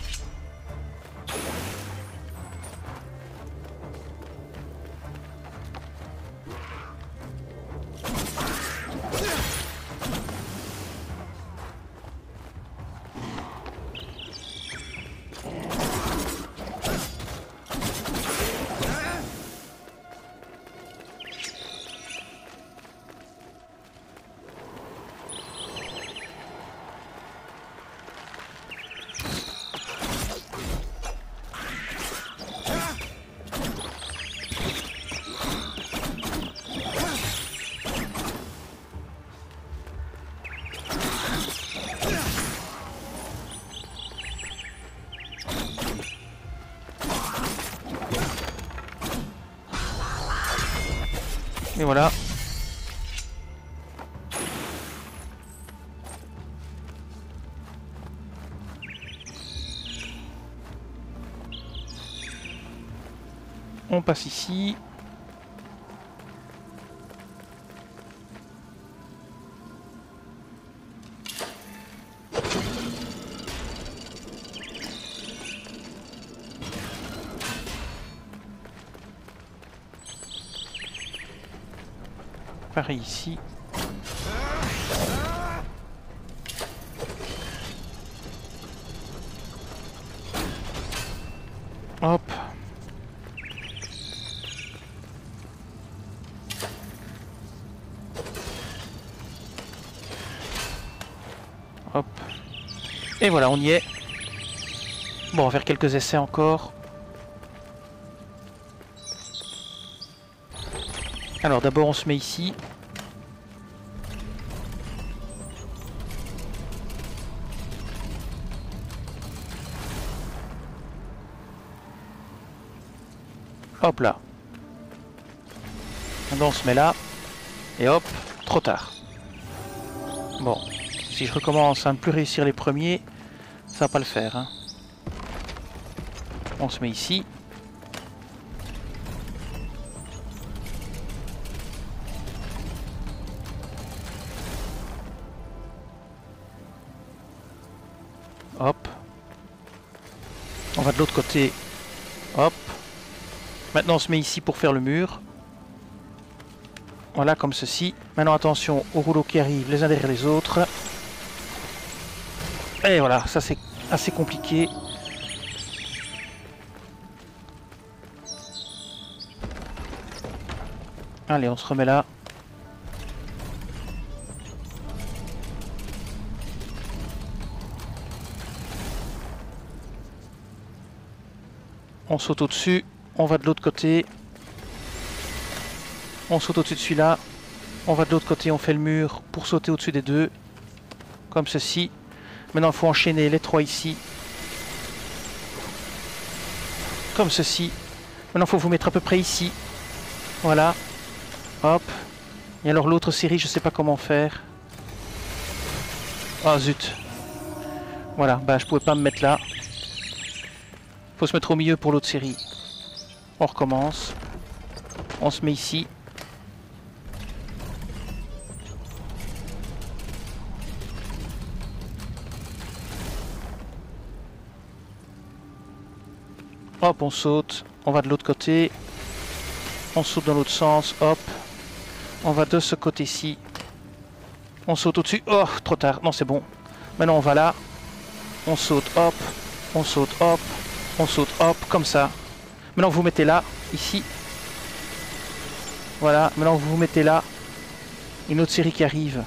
Speaker 1: Et voilà. On passe ici. Pareil ici. Hop. Hop. Et voilà, on y est. Bon, on va faire quelques essais encore. Alors d'abord on se met ici. Hop là. Maintenant on se met là. Et hop, trop tard. Bon, si je recommence à ne plus réussir les premiers, ça va pas le faire, hein. On se met ici. Hop. On va de l'autre côté. Hop. Maintenant on se met ici pour faire le mur. Voilà, comme ceci. Maintenant attention aux rouleaux qui arrivent les uns derrière les autres. Et voilà, ça c'est assez compliqué. Allez, on se remet là. On saute au-dessus. On va de l'autre côté. On saute au-dessus de celui-là. On va de l'autre côté, on fait le mur pour sauter au-dessus des deux. Comme ceci. Maintenant, il faut enchaîner les trois ici. Comme ceci. Maintenant, il faut vous mettre à peu près ici. Voilà. Hop. Et alors l'autre série, je sais pas comment faire. Ah zut. Voilà, bah je pouvais pas me mettre là. Faut se mettre au milieu pour l'autre série. On recommence. On se met ici. Hop, on saute. On va de l'autre côté. On saute dans l'autre sens. Hop. On va de ce côté-ci. On saute au-dessus. Oh, trop tard. Non, c'est bon. Maintenant, on va là. On saute. Hop. On saute. Hop. On saute. Hop. Comme ça. Maintenant, vous vous mettez là. Ici. Voilà. Maintenant, vous vous mettez là. Une autre série qui arrive.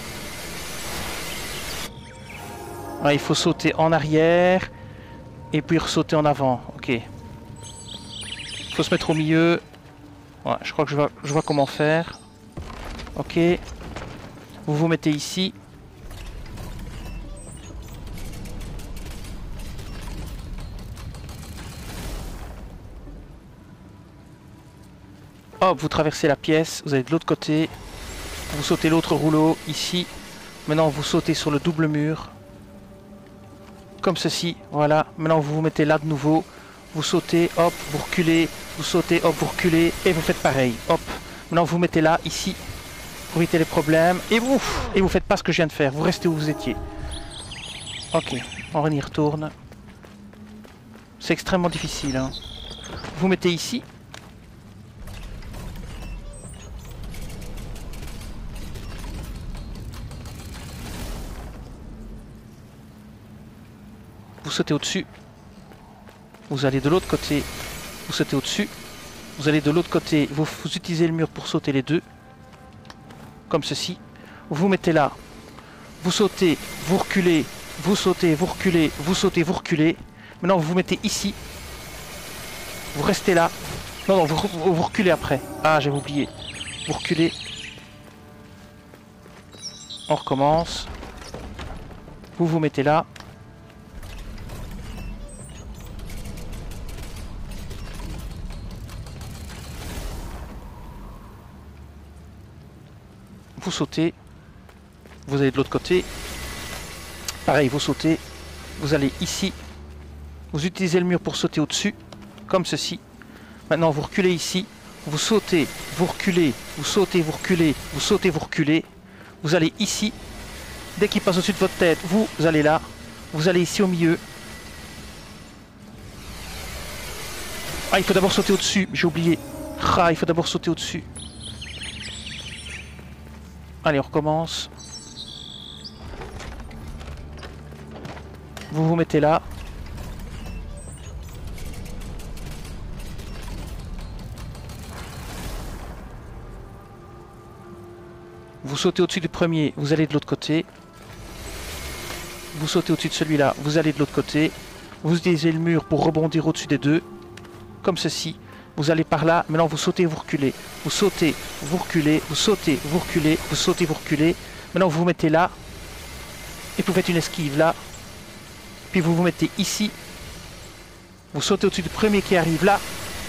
Speaker 1: Ah, il faut sauter en arrière. Et puis sauter en avant. Ok. Il faut se mettre au milieu. Ouais, je crois que je vois, je vois comment faire. Ok. Vous vous mettez ici. Hop, vous traversez la pièce. Vous allez de l'autre côté. Vous sautez l'autre rouleau ici. Maintenant, vous sautez sur le double mur. Comme ceci, voilà. Maintenant vous vous mettez là de nouveau. Vous sautez, hop, vous reculez. Vous sautez, hop, vous reculez. Et vous faites pareil, hop. Maintenant vous vous mettez là, ici. Pour éviter les problèmes. Et vous, et vous faites pas ce que je viens de faire. Vous restez où vous étiez. Ok, on y retourne. C'est extrêmement difficile. Hein. Vous mettez ici. Vous sautez au-dessus, vous allez de l'autre côté, vous sautez au-dessus, vous allez de l'autre côté, vous, vous utilisez le mur pour sauter les deux, comme ceci, vous vous mettez là, vous sautez, vous reculez, vous sautez, vous reculez, vous sautez, vous reculez, maintenant vous vous mettez ici, vous restez là, non non, vous, vous, vous reculez après, ah j'avais oublié, vous reculez, on recommence, vous vous mettez là, vous sautez, vous allez de l'autre côté, pareil vous sautez, vous allez ici, vous utilisez le mur pour sauter au-dessus, comme ceci, maintenant vous reculez ici, vous sautez, vous reculez, vous sautez, vous reculez, vous sautez, vous reculez, vous allez ici, dès qu'il passe au-dessus de votre tête, vous allez là, vous allez ici au milieu, ah il faut d'abord sauter au-dessus, j'ai oublié, ah il faut d'abord sauter au-dessus. Allez, on recommence. Vous vous mettez là. Vous sautez au-dessus du premier, vous allez de l'autre côté. Vous sautez au-dessus de celui-là, vous allez de l'autre côté. Vous utilisez le mur pour rebondir au-dessus des deux. Comme ceci. Vous allez par là, maintenant vous sautez, vous reculez. Vous sautez, vous reculez, vous sautez, vous reculez, vous sautez, vous reculez. Maintenant vous vous mettez là. Et vous faites une esquive là. Puis vous vous mettez ici. Vous sautez au-dessus du premier qui arrive là.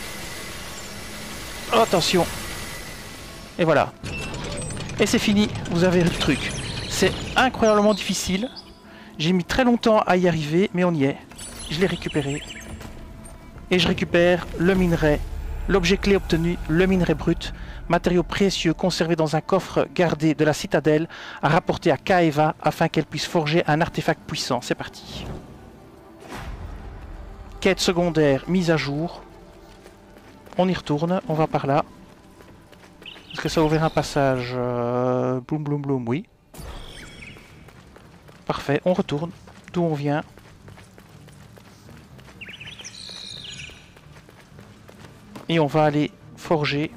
Speaker 1: Oh, attention. Et voilà. Et c'est fini, vous avez le truc. C'est incroyablement difficile. J'ai mis très longtemps à y arriver, mais on y est. Je l'ai récupéré. Et je récupère le minerai. L'objet clé obtenu, le minerai brut, matériau précieux conservé dans un coffre gardé de la citadelle, à rapporter à Kaeva afin qu'elle puisse forger un artefact puissant. C'est parti. Quête secondaire, mise à jour. On y retourne, on va par là. Est-ce que ça a ouvert un passage euh, Bloum, bloum, bloum, oui. Parfait, on retourne. D'où on vient. Et on va aller forger.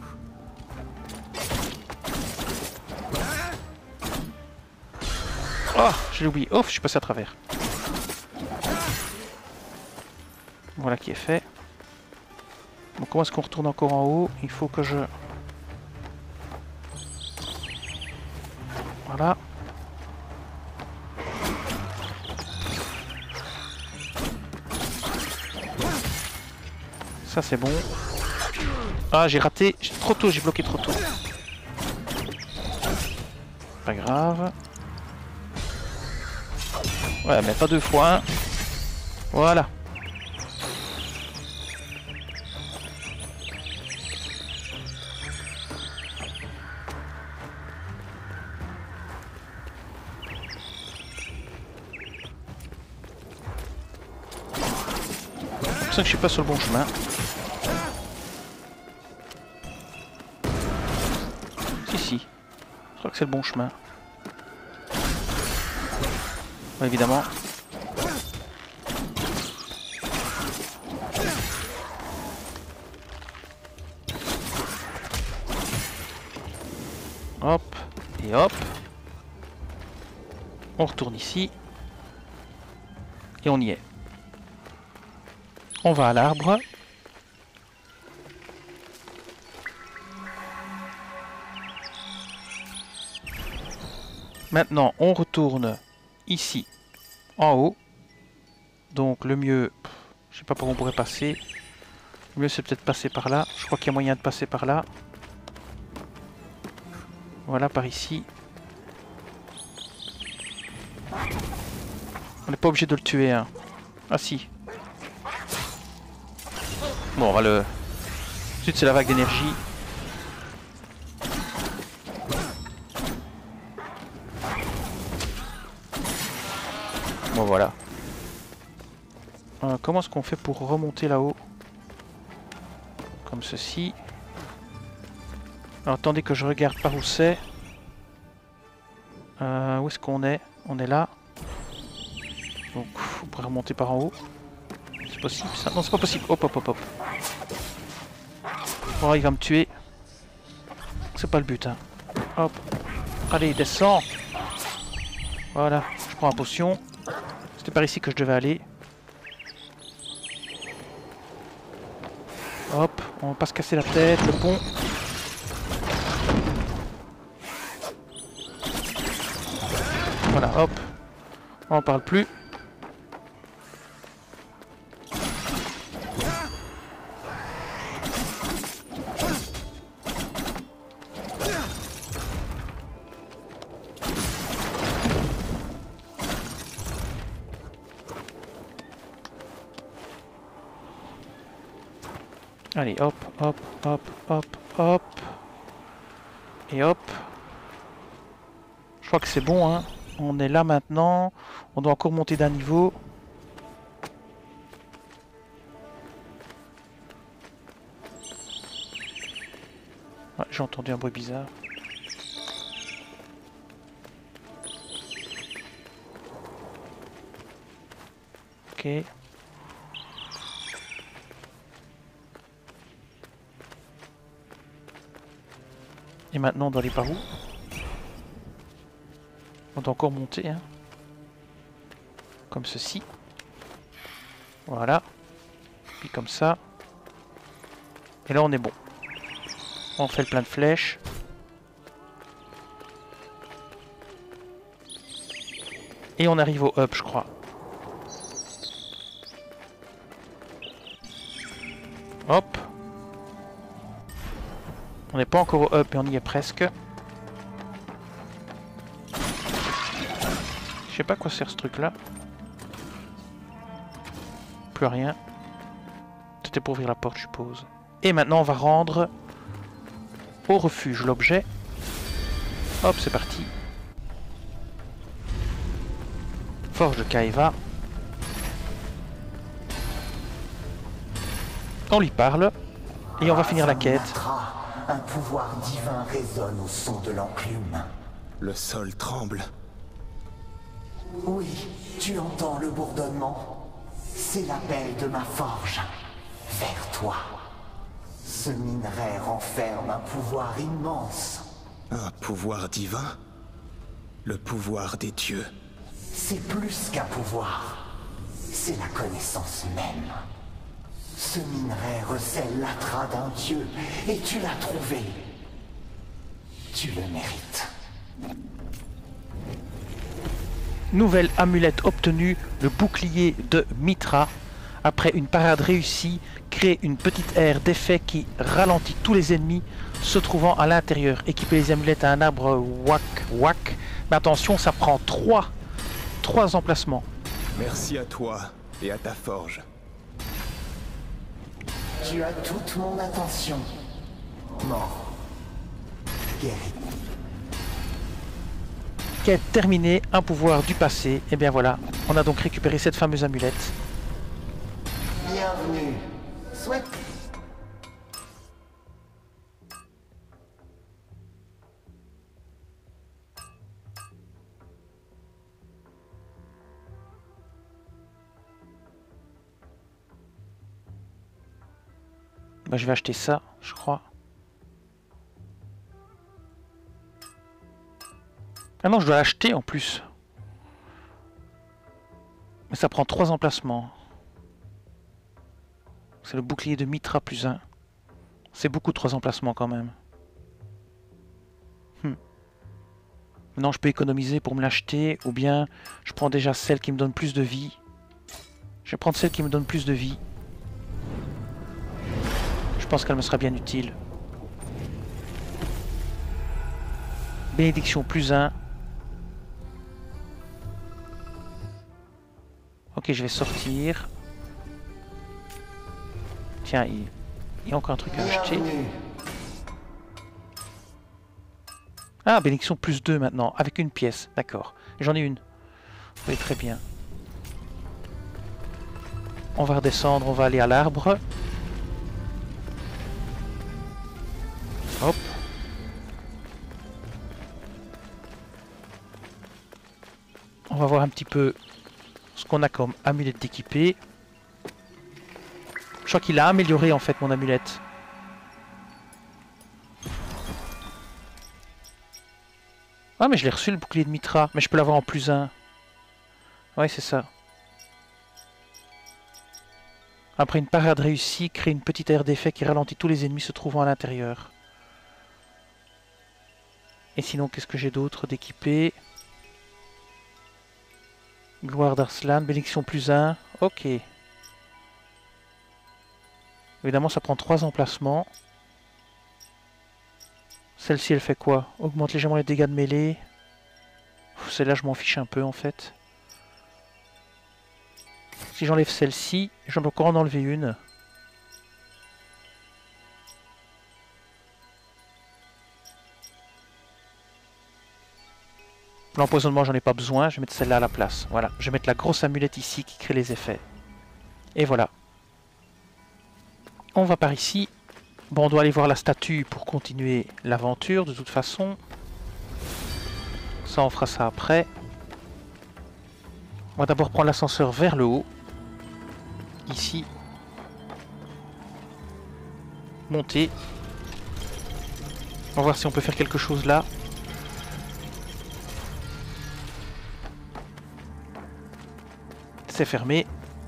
Speaker 1: Oh, j'ai oublié. Oh, je suis passé à travers. Voilà qui est fait. Bon, comment est-ce qu'on retourne encore en haut? Il faut que je... Voilà. Ça c'est bon. Ah, j'ai raté. Trop tôt, j'ai bloqué trop tôt. Pas grave. Ouais, mais pas deux fois. Hein. Voilà. C'est pour ça que je suis pas sur le bon chemin. Si, si. Je crois que c'est le bon chemin. Ouais, évidemment. Hop. Et hop. On retourne ici. Et on y est. On va à l'arbre. Maintenant, on retourne ici, en haut. Donc le mieux, je sais pas par où on pourrait passer. Le mieux c'est peut-être passer par là. Je crois qu'il y a moyen de passer par là. Voilà, par ici. On n'est pas obligé de le tuer, hein. Ah si. Bon, on va le... Ensuite, c'est la vague d'énergie. Bon, voilà. Euh, comment est-ce qu'on fait pour remonter là-haut? Comme ceci. Alors, attendez que je regarde par où c'est. Euh, où est-ce qu'on est? On est là. Donc, on pourrait remonter par en haut. C'est possible ça? Non, c'est pas possible. Hop, hop, hop, hop. Oh, il va me tuer. C'est pas le but, hein. Hop. Allez, descends. Voilà, je prends la potion. C'était par ici que je devais aller. Hop, on va pas se casser la tête, le pont. Voilà, hop. On en parle plus. Allez, hop, hop, hop, hop, hop. Et hop. Je crois que c'est bon, hein. On est là maintenant. On doit encore monter d'un niveau. Ouais, j'ai entendu un bruit bizarre. Ok. Et maintenant on doit aller par où? On doit encore monter, hein. Comme ceci. Voilà. Puis comme ça. Et là on est bon. On fait le plein de flèches. Et on arrive au up, je crois. Hop. On n'est pas encore au up et on y est presque. Je sais pas à quoi sert ce truc là. Plus rien. C'était pour ouvrir la porte, je suppose. Et maintenant on va rendre au refuge l'objet. Hop, c'est parti. Forge de Kaeva. On lui parle. Et on va finir la quête.
Speaker 5: Natra, un pouvoir divin résonne au son de l'enclume.
Speaker 3: Le sol tremble.
Speaker 5: Oui, tu entends le bourdonnement? C'est l'appel de ma forge. Vers toi. Ce minerai renferme un pouvoir immense.
Speaker 3: Un pouvoir divin? Le pouvoir des dieux.
Speaker 5: C'est plus qu'un pouvoir. C'est la connaissance même. Ce minerai recèle l'Atra d'un dieu, et tu l'as trouvé. Tu le mérites.
Speaker 1: Nouvelle amulette obtenue, le bouclier de Mitra. Après une parade réussie, crée une petite aire d'effet qui ralentit tous les ennemis se trouvant à l'intérieur. Équiper les amulettes à un arbre wak wak. Mais attention, ça prend trois, trois emplacements.
Speaker 3: Merci à toi et à ta forge.
Speaker 5: Tu as toute mon attention. Mort. Guéri.
Speaker 1: Quête terminée, un pouvoir du passé. Et bien voilà, on a donc récupéré cette fameuse amulette.
Speaker 5: Bienvenue. Souhaite.
Speaker 1: Bah, je vais acheter ça, je crois. Ah non, je dois l'acheter en plus. Mais ça prend trois emplacements. C'est le bouclier de Mitra plus un. C'est beaucoup trois emplacements quand même. Hmm. Maintenant je peux économiser pour me l'acheter. Ou bien je prends déjà celle qui me donne plus de vie. Je vais prendre celle qui me donne plus de vie. Je pense qu'elle me sera bien utile. Bénédiction plus un. Ok, je vais sortir. Tiens, il, il y a encore un truc à acheter. Ah, bénédiction plus deux maintenant, avec une pièce. D'accord. J'en ai une. Oui, très bien. On va redescendre, on va aller à l'arbre. Hop. On va voir un petit peu ce qu'on a comme amulette d'équipé. Je crois qu'il a amélioré en fait mon amulette. Ah mais je l'ai reçu le bouclier de Mitra. Mais je peux l'avoir en plus un. Ouais c'est ça. Après une parade réussie, crée une petite aire d'effet qui ralentit tous les ennemis se trouvant à l'intérieur. Et sinon qu'est-ce que j'ai d'autre d'équipé? Gloire d'Arslan, bénédiction plus un. Ok. Évidemment, ça prend trois emplacements. Celle-ci, elle fait quoi? Augmente légèrement les dégâts de mêlée. Celle-là, je m'en fiche un peu, en fait. Si j'enlève celle-ci, j'en ai encore en enlever une. L'empoisonnement, j'en ai pas besoin. Je vais mettre celle-là à la place. Voilà. Je vais mettre la grosse amulette ici qui crée les effets. Et voilà. On va par ici. Bon, on doit aller voir la statue pour continuer l'aventure, de toute façon. Ça, on fera ça après. On va d'abord prendre l'ascenseur vers le haut. Ici. Monter. On va voir si on peut faire quelque chose là. C'est fermé.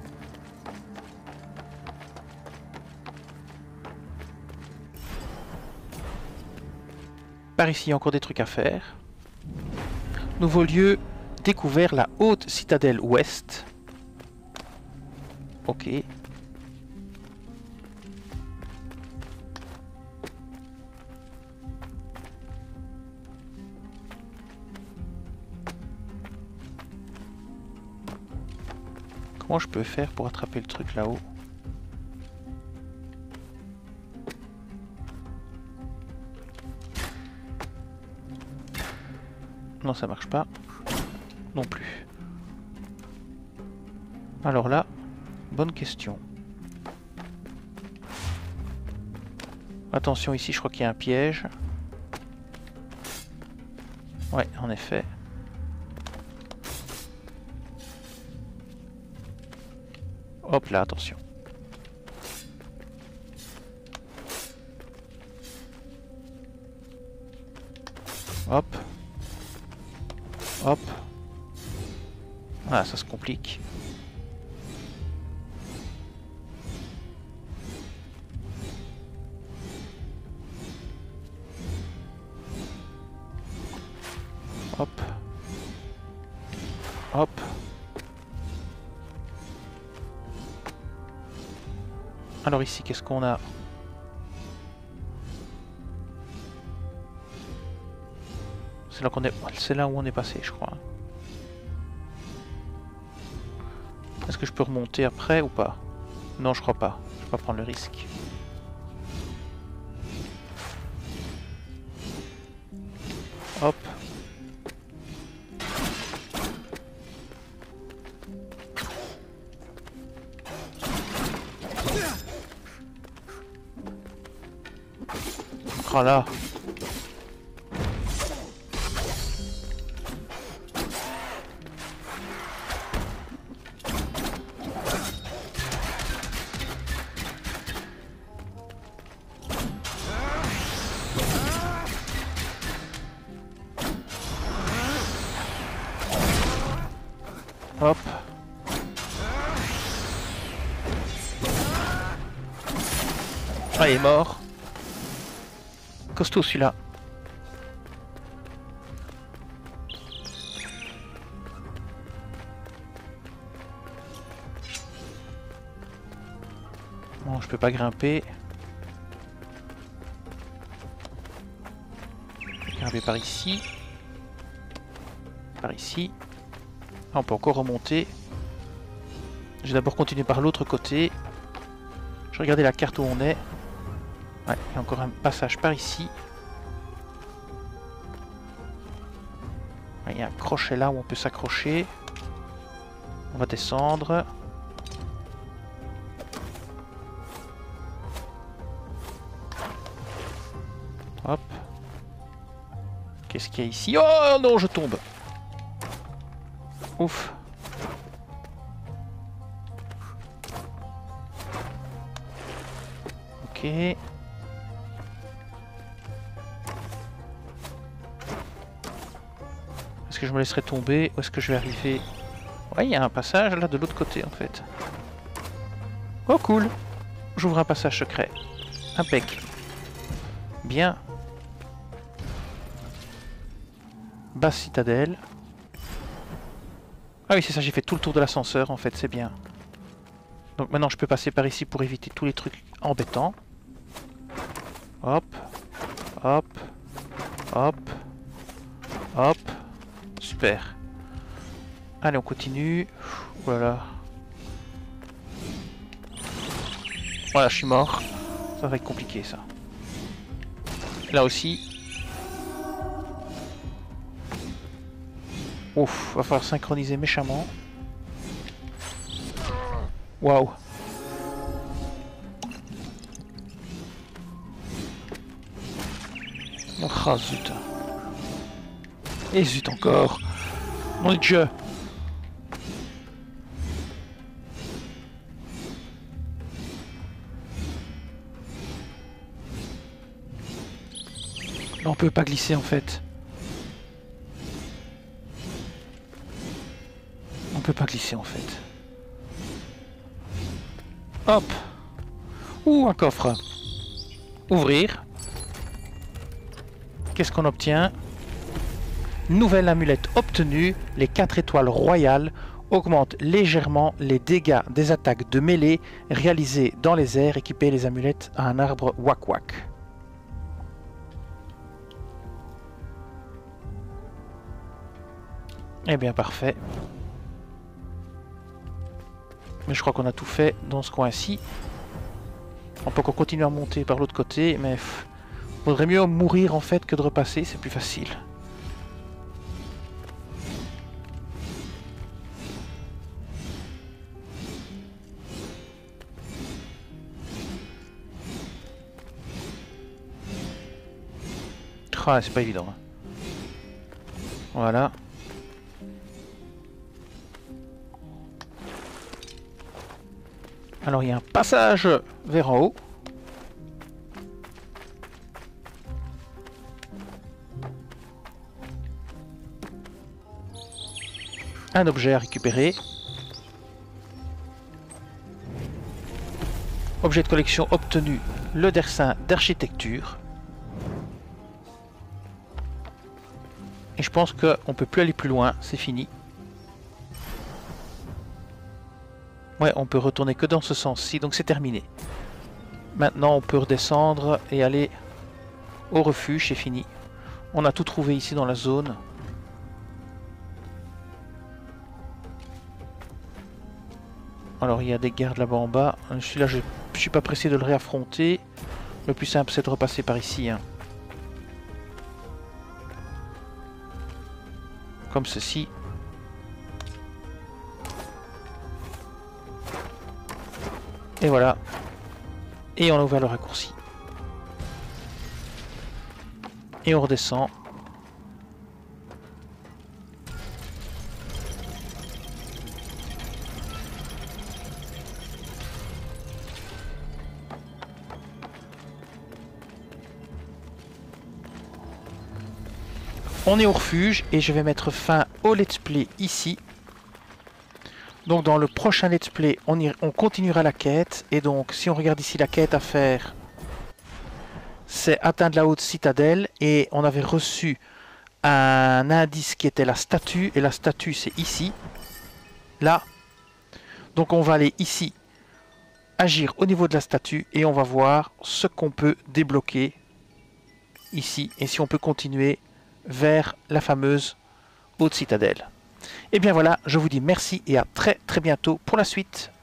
Speaker 1: Par ici, il y a encore des trucs à faire. Nouveau lieu, découvert la haute citadelle ouest. Ok. Comment je peux faire pour attraper le truc là-haut? Non, ça marche pas. Non plus. Alors là, bonne question. Attention ici, je crois qu'il y a un piège. Ouais, en effet. Hop là, attention. Hop. Hop. Ah, ça se complique. Hop. Hop. Alors ici, qu'est-ce qu'on a? C'est là qu'on est, c'est là où on est passé, je crois. Est-ce que je peux remonter après ou pas? Non, je crois pas. Je vais pas prendre le risque. Hop. Oh là. Hop. Ah, il est mort. Costaud celui-là. Bon, je peux pas grimper. Grimper par ici. Par ici. Ah, on peut encore remonter. Je vais d'abord continuer par l'autre côté. Je vais regarder la carte où on est. Ouais, il y a encore un passage par ici. Ouais, il y a un crochet là où on peut s'accrocher. On va descendre. Hop. Qu'est-ce qu'il y a ici? Oh non, je tombe. Ouf. Ok. Est-ce que je me laisserai tomber ou est-ce que je vais arriver? Ouais, il y a un passage là de l'autre côté en fait. Oh cool. J'ouvre un passage secret. Impec. Bien. Basse citadelle. Ah oui, c'est ça, j'ai fait tout le tour de l'ascenseur en fait, c'est bien. Donc maintenant je peux passer par ici pour éviter tous les trucs embêtants. Hop. Hop. Hop. Hop. Super. Allez, on continue. Voilà. Voilà, je suis mort. Ça va être compliqué ça. Là aussi. Ouf, va falloir synchroniser méchamment. Waouh. Oh zut. Et zut encore. Mon Dieu. Là, on peut pas glisser en fait. On peut pas glisser en fait. Hop. Ouh, un coffre. Ouvrir. Qu'est-ce qu'on obtient? Nouvelle amulette obtenue. Les quatre étoiles royales augmentent légèrement les dégâts des attaques de mêlée réalisées dans les airs. Équiper les amulettes à un arbre Wak Wak. Eh bien, parfait. Mais je crois qu'on a tout fait dans ce coin-ci. On peut encore continuer à monter par l'autre côté, mais pff, vaudrait mieux mourir en fait que de repasser, c'est plus facile. Ah, c'est pas évident. Hein. Voilà. Alors il y a un passage vers en haut. Un objet à récupérer. Objet de collection obtenu, le dessin d'architecture. Et je pense qu'on peut plus aller plus loin, c'est fini. Ouais, on peut retourner que dans ce sens-ci, donc c'est terminé. Maintenant, on peut redescendre et aller au refuge, c'est fini. On a tout trouvé ici dans la zone. Alors, il y a des gardes là-bas en bas. Celui-là, je ne suis pas pressé de le réaffronter. Le plus simple, c'est de repasser par ici. Hein. Comme ceci. Et voilà. Et on a ouvert le raccourci. Et on redescend. On est au refuge et je vais mettre fin au let's play ici. Donc dans le prochain let's play, on, y, on continuera la quête. Et donc si on regarde ici la quête à faire, c'est atteindre la haute citadelle. Et on avait reçu un indice qui était la statue. Et la statue c'est ici. Là. Donc on va aller ici, agir au niveau de la statue. Et on va voir ce qu'on peut débloquer ici. Et si on peut continuer vers la fameuse haute citadelle. Et bien voilà, je vous dis merci et à très très bientôt pour la suite.